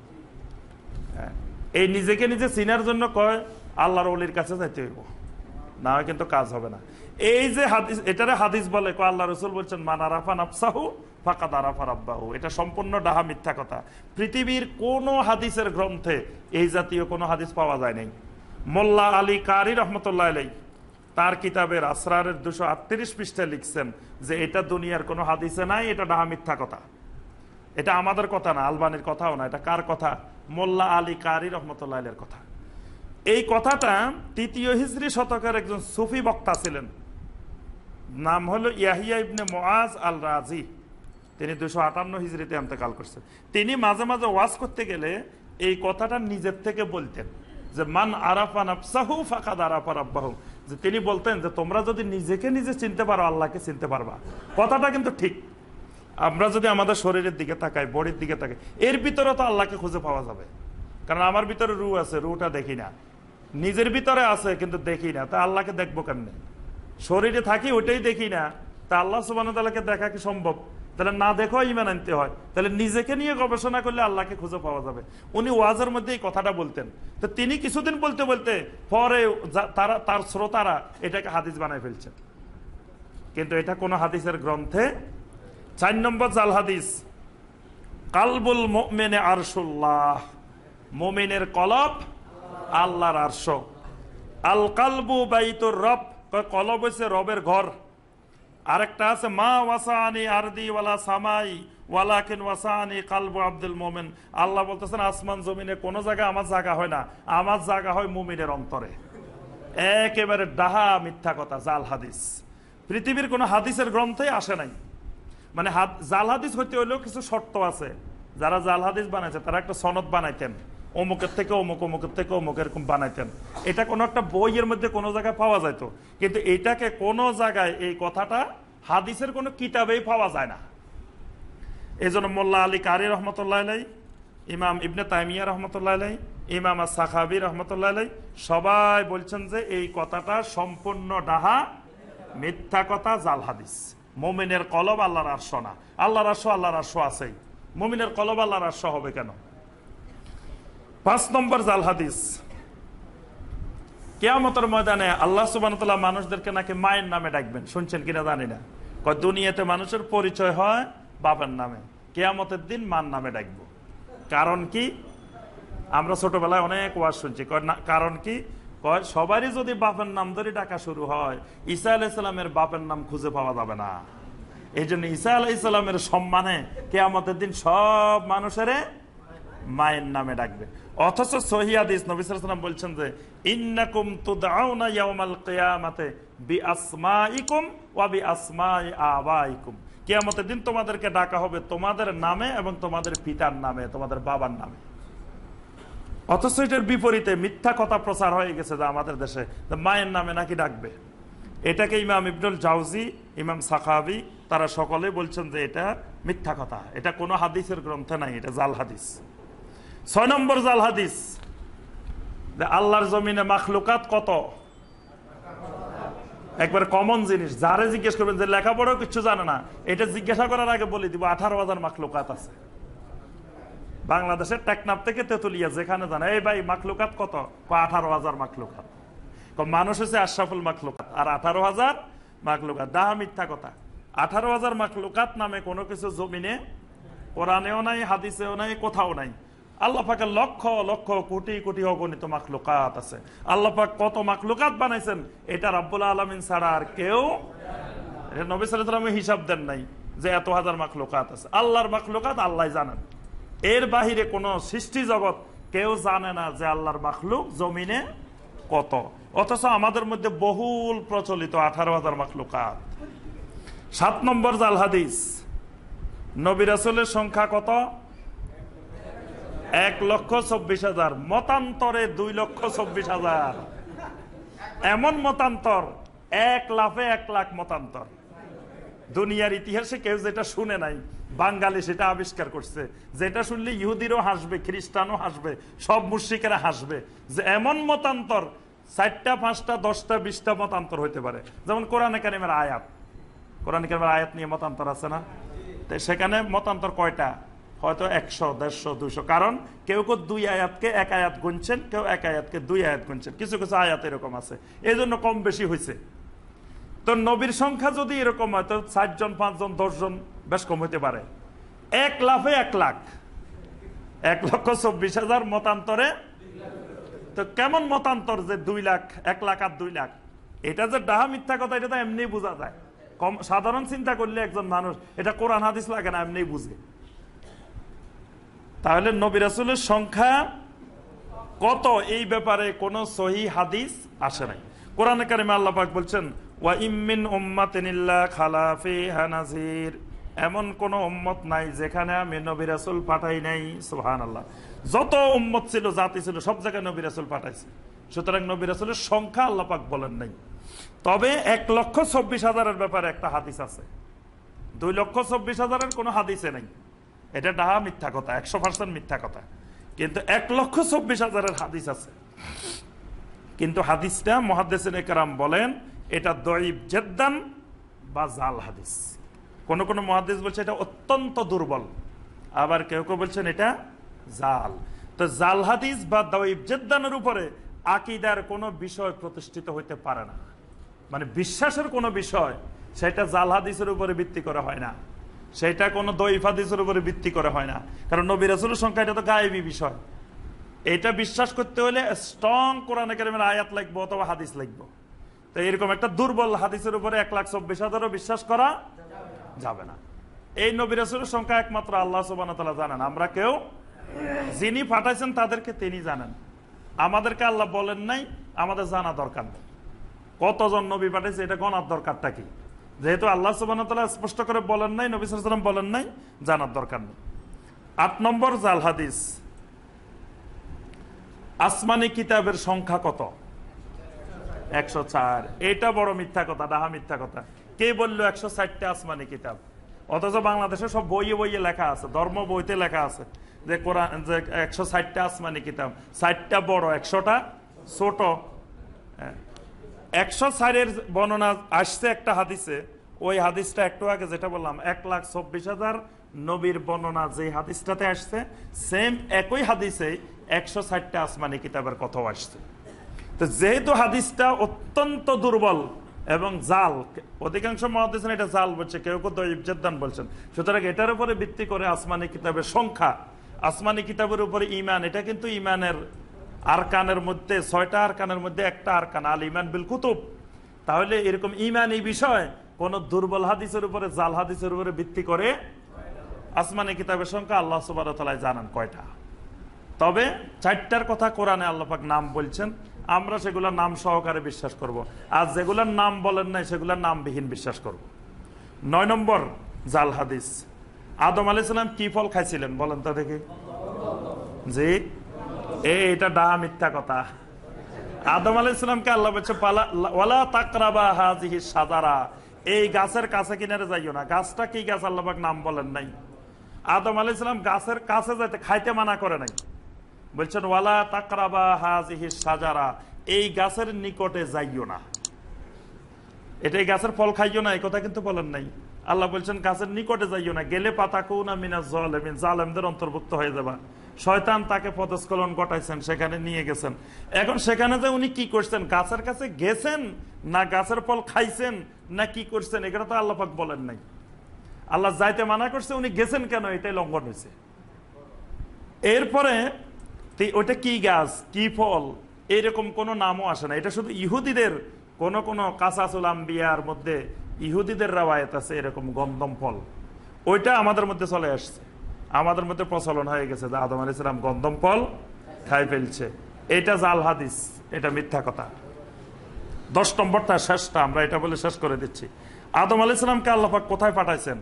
এই নিজেকে নিজে চিনার জন্য কয় আল্লাহর ওলির কাছে যাইতে হইব, না হয় কিন্তু কাজ হবে না। এই যে হাদিস, এটারে হাদিস বলে, কয় আল্লাহ রাসূল বলছেন মান আরাফা নাফসাহু ফাকাদ আরাফা রাব্বাহু। এটা সম্পূর্ণ ডাহা, মিথ্যা কথা। পৃথিবীর কোন হাদিসের গ্রন্থে এই জাতীয় কোনো হাদিস পাওয়া যায় নাই। মোল্লা আলী কারি রহমতুল্লাহ আলাইহি তার কিতাবের আসরারের দুশো আটত্রিশ পৃষ্ঠায় লিখছেন যে এটা দুনিয়ার কোনো হাদিসে নাই, এটা ডাহা, মিথ্যা কথা। এটা আমাদের কথা না, আলবানির কথাও না। এটা কার কথা? মোল্লা আলী কারি রহমতুল্লাহ আলাইহির কথা। এই কথাটা তৃতীয় হিজরি শতকের একজন সুফি বক্তা ছিলেন, নাম হলো ইয়াহিয়া ইবনে মুআজ আল রাজি। তিনি দুশো আটান্ন হিজরিতে ইন্তেকাল করছেন। তিনি মাঝে মাঝে ওয়াজ করতে গেলে এই কথাটা নিজের থেকে বলতেন, যে মান আরাফা নাফসাহু ফাকাদ আরাফা রাব্বাহু। যে তিনি বলতেন যে তোমরা যদি নিজেকে নিজে চিনতে পারো, আল্লাহকে চিনতে পারবা। কথাটা কিন্তু ঠিক। আমরা যদি আমাদের শরীরের দিকে তাকাই, বডির দিকে তাকাই, এর ভিতরে তো আল্লাহকে খুঁজে পাওয়া যাবে। কারণ আমার ভিতরে রু আছে, রুটা দেখি না। নিজের ভিতরে আছে কিন্তু দেখি না, তা আল্লাহকে দেখবো কেমনে? শরীরে থাকি ওইটাই দেখি না, তা আল্লাহ সুবহানাহু ওয়া তাআলাকে দেখা কি সম্ভব? তাহলে না দেখো ইমান আনতে হয়। তাহলে নিজেকে নিয়ে গবেষণা করলে আল্লাহকে খুঁজে পাওয়া যাবে। উনি ওয়াজের মধ্যে এই কথাটা বলতেন। তো তিনি কিছুদিন বলতে বলতে পরে তারা, তার শ্রোতারা এটাকে হাদিস বানায় ফেলছেন, কিন্তু এটা কোনো হাদিসের গ্রন্থে। চার নম্বর জাল হাদিস, কালবুল মুমিনে আরশুল্লাহ। মুমিনের কলব আল্লাহর আরশ। আল কালবু বাইতুর রব, কলব হইছে রবের ঘর। আরেকটা আছে মা ওয়াসানি আরদি ওয়ালা সামাই ওয়ালাকিন ওয়াসানি কালবু আব্দুল মুমিন। আল্লাহ বলতেছেন আসমান জমিনে কোনো জায়গায় আমার জায়গা হয় না, আমার জায়গা হয় মুমিনের অন্তরে। একেবারে ডাহা, মিথ্যা কথা, জাল হাদিস। পৃথিবীর কোনো হাদিসের গ্রন্থে আসে নাই। মানে জাল হাদিস হইতে হইলেও কিছু শর্ত আছে। যারা জাল হাদিস বানাইছে তারা একটা সনদ বানাইতেন, অমুকের থেকে অমুক, অমুকের থেকে অমুক, এরকম বানাইতেন। এটা কোনো একটা বইয়ের মধ্যে কোনো জায়গায় পাওয়া যেত, কিন্তু এটাকে কোনো জায়গায়, এই কথাটা হাদিসের কোনো কিতাবেই পাওয়া যায় না। এই জন্য মোল্লা আলী কারি রহমতুল্লাহ আলাইহি, ইমাম ইবনে তাইমিয়া রহমতুল্লাহ আলাইহি, ইমাম আস-সাখাবী রহমতুল্লাহ আলাইহি সবাই বলছেন যে এই কথাটা সম্পূর্ণ ডাহা, মিথ্যা কথা, জাল হাদিস। মুমিনের কলব আল্লাহর আরশ না। আল্লাহর আরশ, আল্লাহর আরশ আছেই, মুমিনের কলব আল্লাহর আরশ হবে কেন? পাঁচ নম্বর জাল হাদিস, কিয়ামতের ময়দানে আল্লাহ সুবহানাহু ওয়া তাআলা মানুষদেরকে নাকি মায়ের নামে ডাকবেন। শুনছেন কিনা জানি না। কয় দুনিয়াতে মানুষের পরিচয় হয় বাবার নামে, কিয়ামতের দিন মার নামে ডাকবো। কারণ কি? আমরা ছোটবেলায় অনেক ওয়াজ শুনছি। কারণ কি? কয় সবারই যদি বাপের নাম ধরে ডাকা শুরু হয়, ঈসা আলাইহিস সালামের বাপের নাম খুঁজে পাওয়া যাবে না। এই জন্য ঈসা আলাইহিস সালামের সম্মানে কিয়ামতের দিন সব মানুষের মায়ের নামে ডাকবে। অথচ সহিহ হাদিস নবী সাল্লাল্লাহু আলাইহি ওয়াসাল্লাম বলছেন যে ইন্নাকুম তুদআউনা ইয়াউমাল কিয়ামাতে বিআসমাইকুম ওয়া বিআসমাই আবাইকুম, কিয়ামতের দিন তোমাদেরকে ডাকা হবে তোমাদের নামে এবং তোমাদের পিতার নামে, তোমাদের বাবার নামে। অথচ এটার বিপরীতে মিথ্যা কথা প্রচার হয়ে গেছে যে আমাদের দেশে মায়ের নামে নাকি ডাকবে। এটাকে ইমাম ইবনুল জাওজি, ইমাম সাখাবি তারা সকলে বলছেন যে এটা মিথ্যা কথা, এটা কোনো হাদিসের গ্রন্থে নাই, এটা জাল হাদিস। ছয় নম্বর জাল হাদিস, আল্লাহর জমিনে মাখলুকাত কত? একবার কমন জিনিস, যারে জিজ্ঞেস করবেন যে লেখাপড়াও কিছু জানে না, এটা জিজ্ঞাসা করার আগে বলে দিব আঠারো হাজার মাখলুকাত আছে বাংলাদেশের টেকনাফ থেকে তেতুলিয়া যেখানে জানে, এই ভাই মাখলুকাত কত? আঠারো হাজার মাখলুকাত। মানুষ হচ্ছে আশরাফুল মাখলুকাত, আর আঠারো হাজার মাখলুকাত। দাহা মিথ্যা কথা। আঠারো হাজার মাখলুকাত নামে কোনো কিছু জমিনে কোরআনেও নাই, হাদিসেও নাই, কোথাও নাই। আল্লাহ পাকের লক্ষ লক্ষ কোটি কোটি অগণিত মাখলুকাত আছে। আল্লাহ পাক কত মাখলুকাত বানাইছেন এটা রব্বুল আলামিন ছাড়া আর কেউ, নবী সাল্লাল্লাহু আলাইহি ওয়াসাল্লাম হিসাব দেন নাই যে এত হাজার মাখলুকাত আছে। আল্লাহর মাখলুকাত আল্লাহ জানেন, এর বাহিরে কোন সৃষ্টি জগৎ কেউ জানে না যে আল্লাহর মাখলুক জমিনে কত। অথচ আমাদের মধ্যে বহুল প্রচলিত আঠারো হাজার মাখলুকাত। সাত নম্বর জাল হাদিস, নবী রাসূলের সংখ্যা কত? এক লক্ষ চব্বিশ হাজার, মতান্তরে দুই লক্ষ চব্বিশ হাজার। এমন মতান্তর, এক লাফে এক লাখ মতান্তর। দুনিয়ার ইতিহাসে কেউ যেটা শুনে নাই, বাঙালি সেটা আবিষ্কার করছে। যেটা শুনলে ইহুদিরও হাসবে, খ্রিস্টানও হাসবে, সব মুশরিকেরা হাসবে যে এমন মতান্তর চারটা পাঁচটা দশটা বিশটা মতান্তর হইতে পারে। যেমন কোরআনে কারিমের আয়াত, কোরআনে কারিমের আয়াত নিয়ে মতান্তর আছে না? সেখানে মতান্তর কয়টা? হয়তো একশো, দেড়শো, দুইশো। কারণ কেউ কেউ দুই আয়াতকে এক আয়াত গুনছেন, কেউ এক আয়াতকে দুই আয়াত গুনছেন, কিছু কিছু আয়াত এরকম আছে, এই জন্য কম বেশি হয়েছে। তো নবীর সংখ্যা যদি এরকম হয় তো চারজন, পাঁচজন, দশজন বেশ কম হইতে পারে। এক লাফে এক লাখ, এক লক্ষ চব্বিশ হাজার মতান্তরে। তো কেমন মতান্তর যে দুই লাখ, এক লাখ আর দুই লাখ? এটা যে ডাহা মিথ্যা কথা এটা তো এমনি বোঝা যায়। কম সাধারণ চিন্তা করলে একজন মানুষ, এটা কোরআন হাদিস লাগে না, এমনি বুঝে। তাহলে নবী রাসূলের সংখ্যা কত এই ব্যাপারে কোন সহিহ হাদিস আসে নাই। কোরআনে কারিমে আল্লাহ পাক বলছেন ওয়া ইমিন উম্মাতিন ইল্লা খালা ফিহা নাযির, এমন কোন উম্মত নাই যেখানে আমি নবী রাসূল পাঠাই নাই। সুবহানাল্লাহ। যত উম্মত ছিল, জাতি ছিল, সব জায়গায় নবী রাসূল পাঠাইছে। সুতরাং নবী রাসূলের সংখ্যা আল্লাহ পাক বলেন নাই। তবে এক লক্ষ চব্বিশ হাজারের ব্যাপারে একটা হাদিস আছে, দুই লক্ষ চব্বিশ হাজারের কোনো হাদিসে নেই। এটা ডাহা মিথ্যা কথা, একশো পার্সেন্ট মিথ্যা কথা। কিন্তু এক লক্ষ চব্বিশ হাজারের হাদিস আছে। কিন্তু হাদিসটা মুহাদ্দিসিনে কেরাম বলেন এটা দঈফ জিদ্দান বা জাল হাদিস। কোন কোন মুহাদ্দিস বলছে এটা অত্যন্ত দুর্বল, আবার কেউ কেউ বলছেন এটা জাল। তো জাল হাদিস বা দঈফ জিদ্দানের উপরে আকীদার কোনো বিষয় প্রতিষ্ঠিত হইতে পারে না। মানে বিশ্বাসের কোনো বিষয় সেটা জাল হাদিসের উপরে ভিত্তি করা হয় না, সেটা কোনো দঈফ হাদিসের উপরে ভিত্তি করা হয় না। কারণ নবী রাসূলের সংখ্যা এটা তো গায়েবী বিষয়। এটা বিশ্বাস করতে হলে স্ট্রং কোরআনে কারিমের আয়াত লাগবে অথবা হাদিস লাগবে। তো এরকম একটা দুর্বল হাদিসের উপরে এক লাখ চব্বিশ হাজারও বিশ্বাস করা যাবে না। এই নবী রাসূলের সংখ্যা একমাত্র আল্লাহ সুবহানাহু ওয়া তাআলা জানেন, আমরা কেউ। যিনি পাঠাইছেন তাদেরকে তিনি জানেন, আমাদেরকে আল্লাহ বলেন নাই, আমাদের জানা দরকার নেই কতজন নবী পাঠাইছে, এটা গণার দরকারটা কি? যেহেতু আল্লাহ সুবহানাহু ওয়া তাআলা স্পষ্ট করে বলেন নাই, নবী সাল্লাল্লাহু আলাইহি ওয়াসাল্লাম বলেন নাই, জানার দরকার নেই। আট নম্বর জাল হাদিস, আসমানি কিতাবের সংখ্যা কত? একশো চার। এটা বড় মিথ্যা কথা, ডাহা মিথ্যা কথা। কে বললো একশো ষাটটা আসমানি কিতাব? অথচ বাংলাদেশে সব বইয়ে বইয়ে লেখা আছে, ধর্ম বইতে লেখা আছে যে কোরআন যে একশো ষাটটা আসমানি কিতাব, ষাটটা বড়, একশোটা ছোট। একশো চারের বর্ণনা আসছে একটা হাদিসে, ওই হাদিসটা একটু আগে যেটা বললাম এক লাখ চব্বিশ হাজার নবীর বর্ণনা যে হাদিসটাতে আসছে, সেম একই হাদিসে একশো ষাটটা আসমানি কিতাবের কথাও আসছে। তো যেহেতু হাদিসটা অত্যন্ত দুর্বল এবং জাল, অধিকাংশ মুহাদ্দিসিন এটা জাল বলছে, কেউ কেউ দঈফ জিদ্দান বলছেন। সুতরাং এটার উপরে ভিত্তি করে আসমানি কিতাবের সংখ্যা, আসমানি কিতাবের উপরে ঈমান, এটা কিন্তু ঈমানের আরকানের মধ্যে, ছয়টা আরকানের মধ্যে একটা আরকান আল ঈমান বিল কুতুব। তাহলে এরকম ঈমান এই বিষয় কোন দুর্বল হাদিসের উপরে, জাল হাদিসের উপরে ভিত্তি করে আসমানি কিতাবের সংখ্যা আল্লাহ সুবহানাহু ওয়া তাআলা জানেন কয়টা। তবে চারটার কথা কোরআনে আল্লাহ পাক নাম বলছেন, আমরা সেগুলোর নাম সহকারে বিশ্বাস করব। আর যেগুলোর নাম বলেন নাই সেগুলোর নামবিহীন বিশ্বাস করব। নয় নম্বর জাল হাদিস। আদম আলাইহিস সালাম কি ফল খাইছিলেন বলেন তো দেখি? জি, এটা ডাহা মিথ্যা কথা। আদম আলাইহিস সালামকে আল্লাহ বলছে ওয়ালা তাকরাবা হাযিহি শাজারা, এই গাছের কাছে কিনারে যাইও না। গাছটা কি গাছ আল্লাহ পাক নাম বলেন নাই। আদম আলাইহিস সালাম গাছের কাছে যাইতে খাইতে মানা করে নাই, বলছেন ওয়ালা তাকরাবা হাযিহি শাজারা, এই গাছের নিকটে যাইও না, এটা এই গাছের ফল খাইও না, এই কথা কিন্তু বলেন নাই। আল্লাহ বলছেন গাছের নিকটে যাইও না, গেলে পাতাকুনা মিনাজ জালিমিন, জালেমদের অন্তর্ভুক্ত হয়ে যাবা। শয়তান তাকে পদস্খলন ঘটাইছেন, সেখানে নিয়ে গেছেন। এখন সেখানে যে উনি কি করছেন, গাছের কাছে গেছেন না গাছের ফল খাইছেন না কি করছেন, এটা তো আল্লাহ পাক বলেন নাই। আল্লাহ যাইতে মানা করছে, উনি গেছেন কেন, এটাই লঙ্ঘন হয়েছে। এরপরে ওইটা কি গাছ কি ফল এরকম কোন নামও আসে না। এটা শুধু ইহুদিদের কোন কোন কাসাসুল আম্বিয়ার মধ্যে ইহুদিদের রাওয়ায়াত আছে এরকম গন্ধম ফল, ওইটা আমাদের মধ্যে চলে আসছে, আমাদের মধ্যে প্রচলন হয়ে গেছে যে আদম আলাইহিস সালাম গন্ধম ফল খাই ফেলছে। এটা জাল হাদিস, এটা মিথ্যা কথা। দশ নম্বরটা শেষটা আমরা এটা বলে শেষ করে দিচ্ছি। আদম আলাইহিস সালামকে আল্লাহ পাক কোথায় পাঠাইছেন?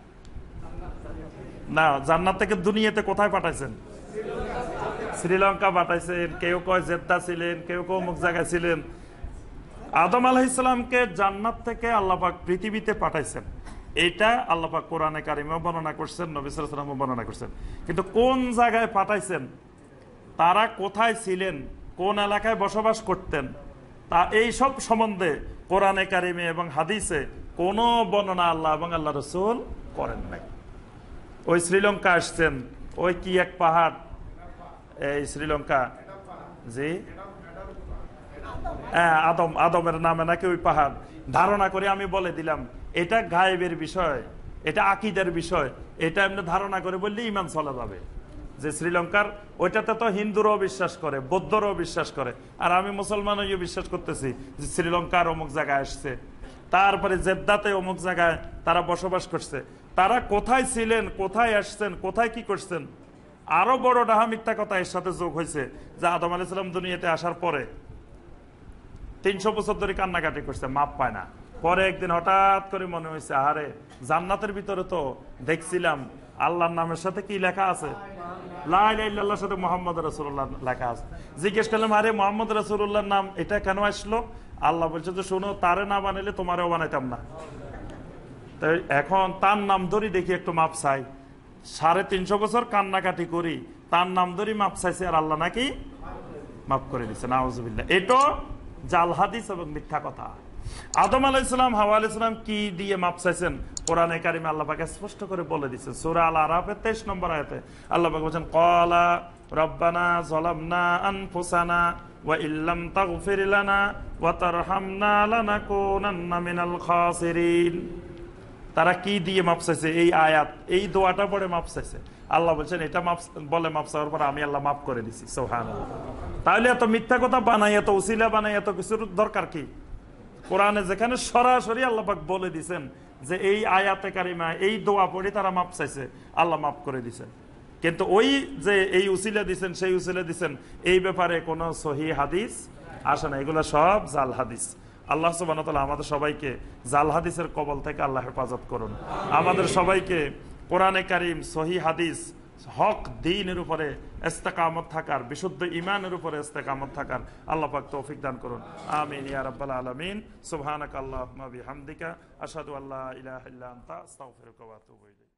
না, জান্নাত থেকে দুনিয়াতে কোথায় পাঠাইছেন? শ্রীলঙ্কা পাঠাইছেন, কেউ কয় জেদ্দা ছিলেন, কেউ কেউ অমুক জায়গায় ছিলেন। আদম আলাইহিস সালামকে জান্নাত থেকে আল্লাহ পাক পৃথিবীতে পাঠাইছেন, এটা আল্লাহ পাক কোরআনে কারিমেও বর্ণনা করছেন, নবী সাল্লাল্লাহু আলাইহি ওয়াসাল্লামও বর্ণনা করছেন। কিন্তু কোন জায়গায় পাঠাইছেন, তারা কোথায় ছিলেন, কোন এলাকায় বসবাস করতেন, তা এই সব সম্বন্ধে কোরআনে কারিমে এবং হাদিসে কোনো বর্ণনা আল্লাহ এবং আল্লাহ রাসূল করেন নাই। ওই শ্রীলঙ্কা আসছেন, ওই কি এক পাহাড়, এই শ্রীলঙ্কা, জি হ্যাঁ আদম, আদমের নামে নাকি ওই পাহাড়, ধারণা করে আমি বলে দিলাম এটা গায়েবের বিষয়, এটা আকীদার বিষয়, এটা এমনি ধারণা করে বললে ঈমান চলে যাবে। যে শ্রীলঙ্কার ওইটাতে তো হিন্দুরাও বিশ্বাস করে, বৌদ্ধরাও বিশ্বাস করে, আর আমি মুসলমানও বিশ্বাস করতেছি যে শ্রীলঙ্কার অমুক জায়গায় আসছে, তারপরে জেদ্দাতে অমুক জায়গায় তারা বসবাস করছে। তারা কোথায় ছিলেন, কোথায় আসছেন, কোথায় কি করছেন, আরো বড় ডাহা মিথ্যা কথা এর সাথে যোগ হয়েছে যে আদম আলাইহিস সালাম দুনিয়াতে আসার পরে তিনশো বছর ধরে কান্নাকাটি করছে, মাপ পায় না। পরে একদিন হঠাৎ করে মনে হয়েছে, আরে জান্নাতের ভিতরে তো দেখছিলাম আল্লাহর নামের সাথে কি লেখা আছে, লা ইলাহা ইল্লাল্লাহর সাথে মুহাম্মদ রাসূলুল্লাহ লেখা আছে। জিজ্ঞেস করলাম, আরে মুহাম্মদ রাসূলুল্লাহর নাম এটা কেন আসলো? আল্লাহ বলছে যে শোনো, তারে না বানাইলে তোমারও বানাইতাম না। তাই এখন তার নাম ধরি দেখি একটু মাপ চাই, সাড়ে তিনশো বছর কান্নাকাটি করি, তার নাম ধরি মাপ চাইছে, আর আল্লাহ নাকি মাফ করে দিচ্ছে। নাউজুবিল্লাহ। এটা জাল হাদিস এবং মিথ্যা কথা। আদম আলাইহিস সালাম, হাওয়া আলাইহিস সালাম কি দিয়ে মাপ চাইছেন কোরআনে কারিমে আল্লাহ পাক স্পষ্ট করে বলে দিয়েছেন। সূরা আল আরাফের তেইশ নম্বর আয়াতে আল্লাহ পাক বলেন, ক্বালা রাব্বানা যালামনা আনফুসানা ওয়া ইল্লাম তাগফির লানা ওয়া তারহামনা লানাকুনান্না মিনাল খাসিরিন। তারা কি দিয়ে মাপ চাইছে? এই আয়াত, এই দোয়াটা পড়ে মাপ চাইছে। আল্লাহ বলছেন এটা মাপ বলে মাপ চাওয়ার পর আমি আল্লাহ মাফ করে দিছি। সুবহানাল্লাহ। তাহলে এত মিথ্যা কথা বানাই, এত উসিলা বানাই, এত কিছুর দরকার কি? কোরআনে যেখানে সরাসরি আল্লাহ পাক বলে দিছেন যে এই আয়াতে কারিমা, এই দোয়া পড়ে তারা মাপ চাইছে, আল্লাহ মাফ করে দিছেন। কিন্তু ওই যে এই উসিলা দিছেন, সেই উসিলা দিছেন, এই ব্যাপারে কোনো সহিহ হাদিস আসে না। এগুলো সব জাল হাদিস। আল্লাহ সুবহানাহু ওয়া তাআলা আমাদের সবাইকে জাল হাদিসের কবল থেকে আল্লাহ হেফাজত করুন। আমাদের সবাইকে কোরআনে কারিম, সহিহ হাদিস, হক দ্বীনের উপরে ইস্তেকামত থাকার, বিশুদ্ধ ঈমানের উপরে ইস্তেকামত থাকার আল্লাহ পাক তৌফিক দান করুন। আমিন ইয়া রাব্বাল আলামিন। সুবহানাকাল্লাহুম্মা বিহামদিকা আশহাদু আল্লা ইলাহা ইল্লা আনতা আস্তাগফিরুকা ওয়া আতুবু ইলাইক।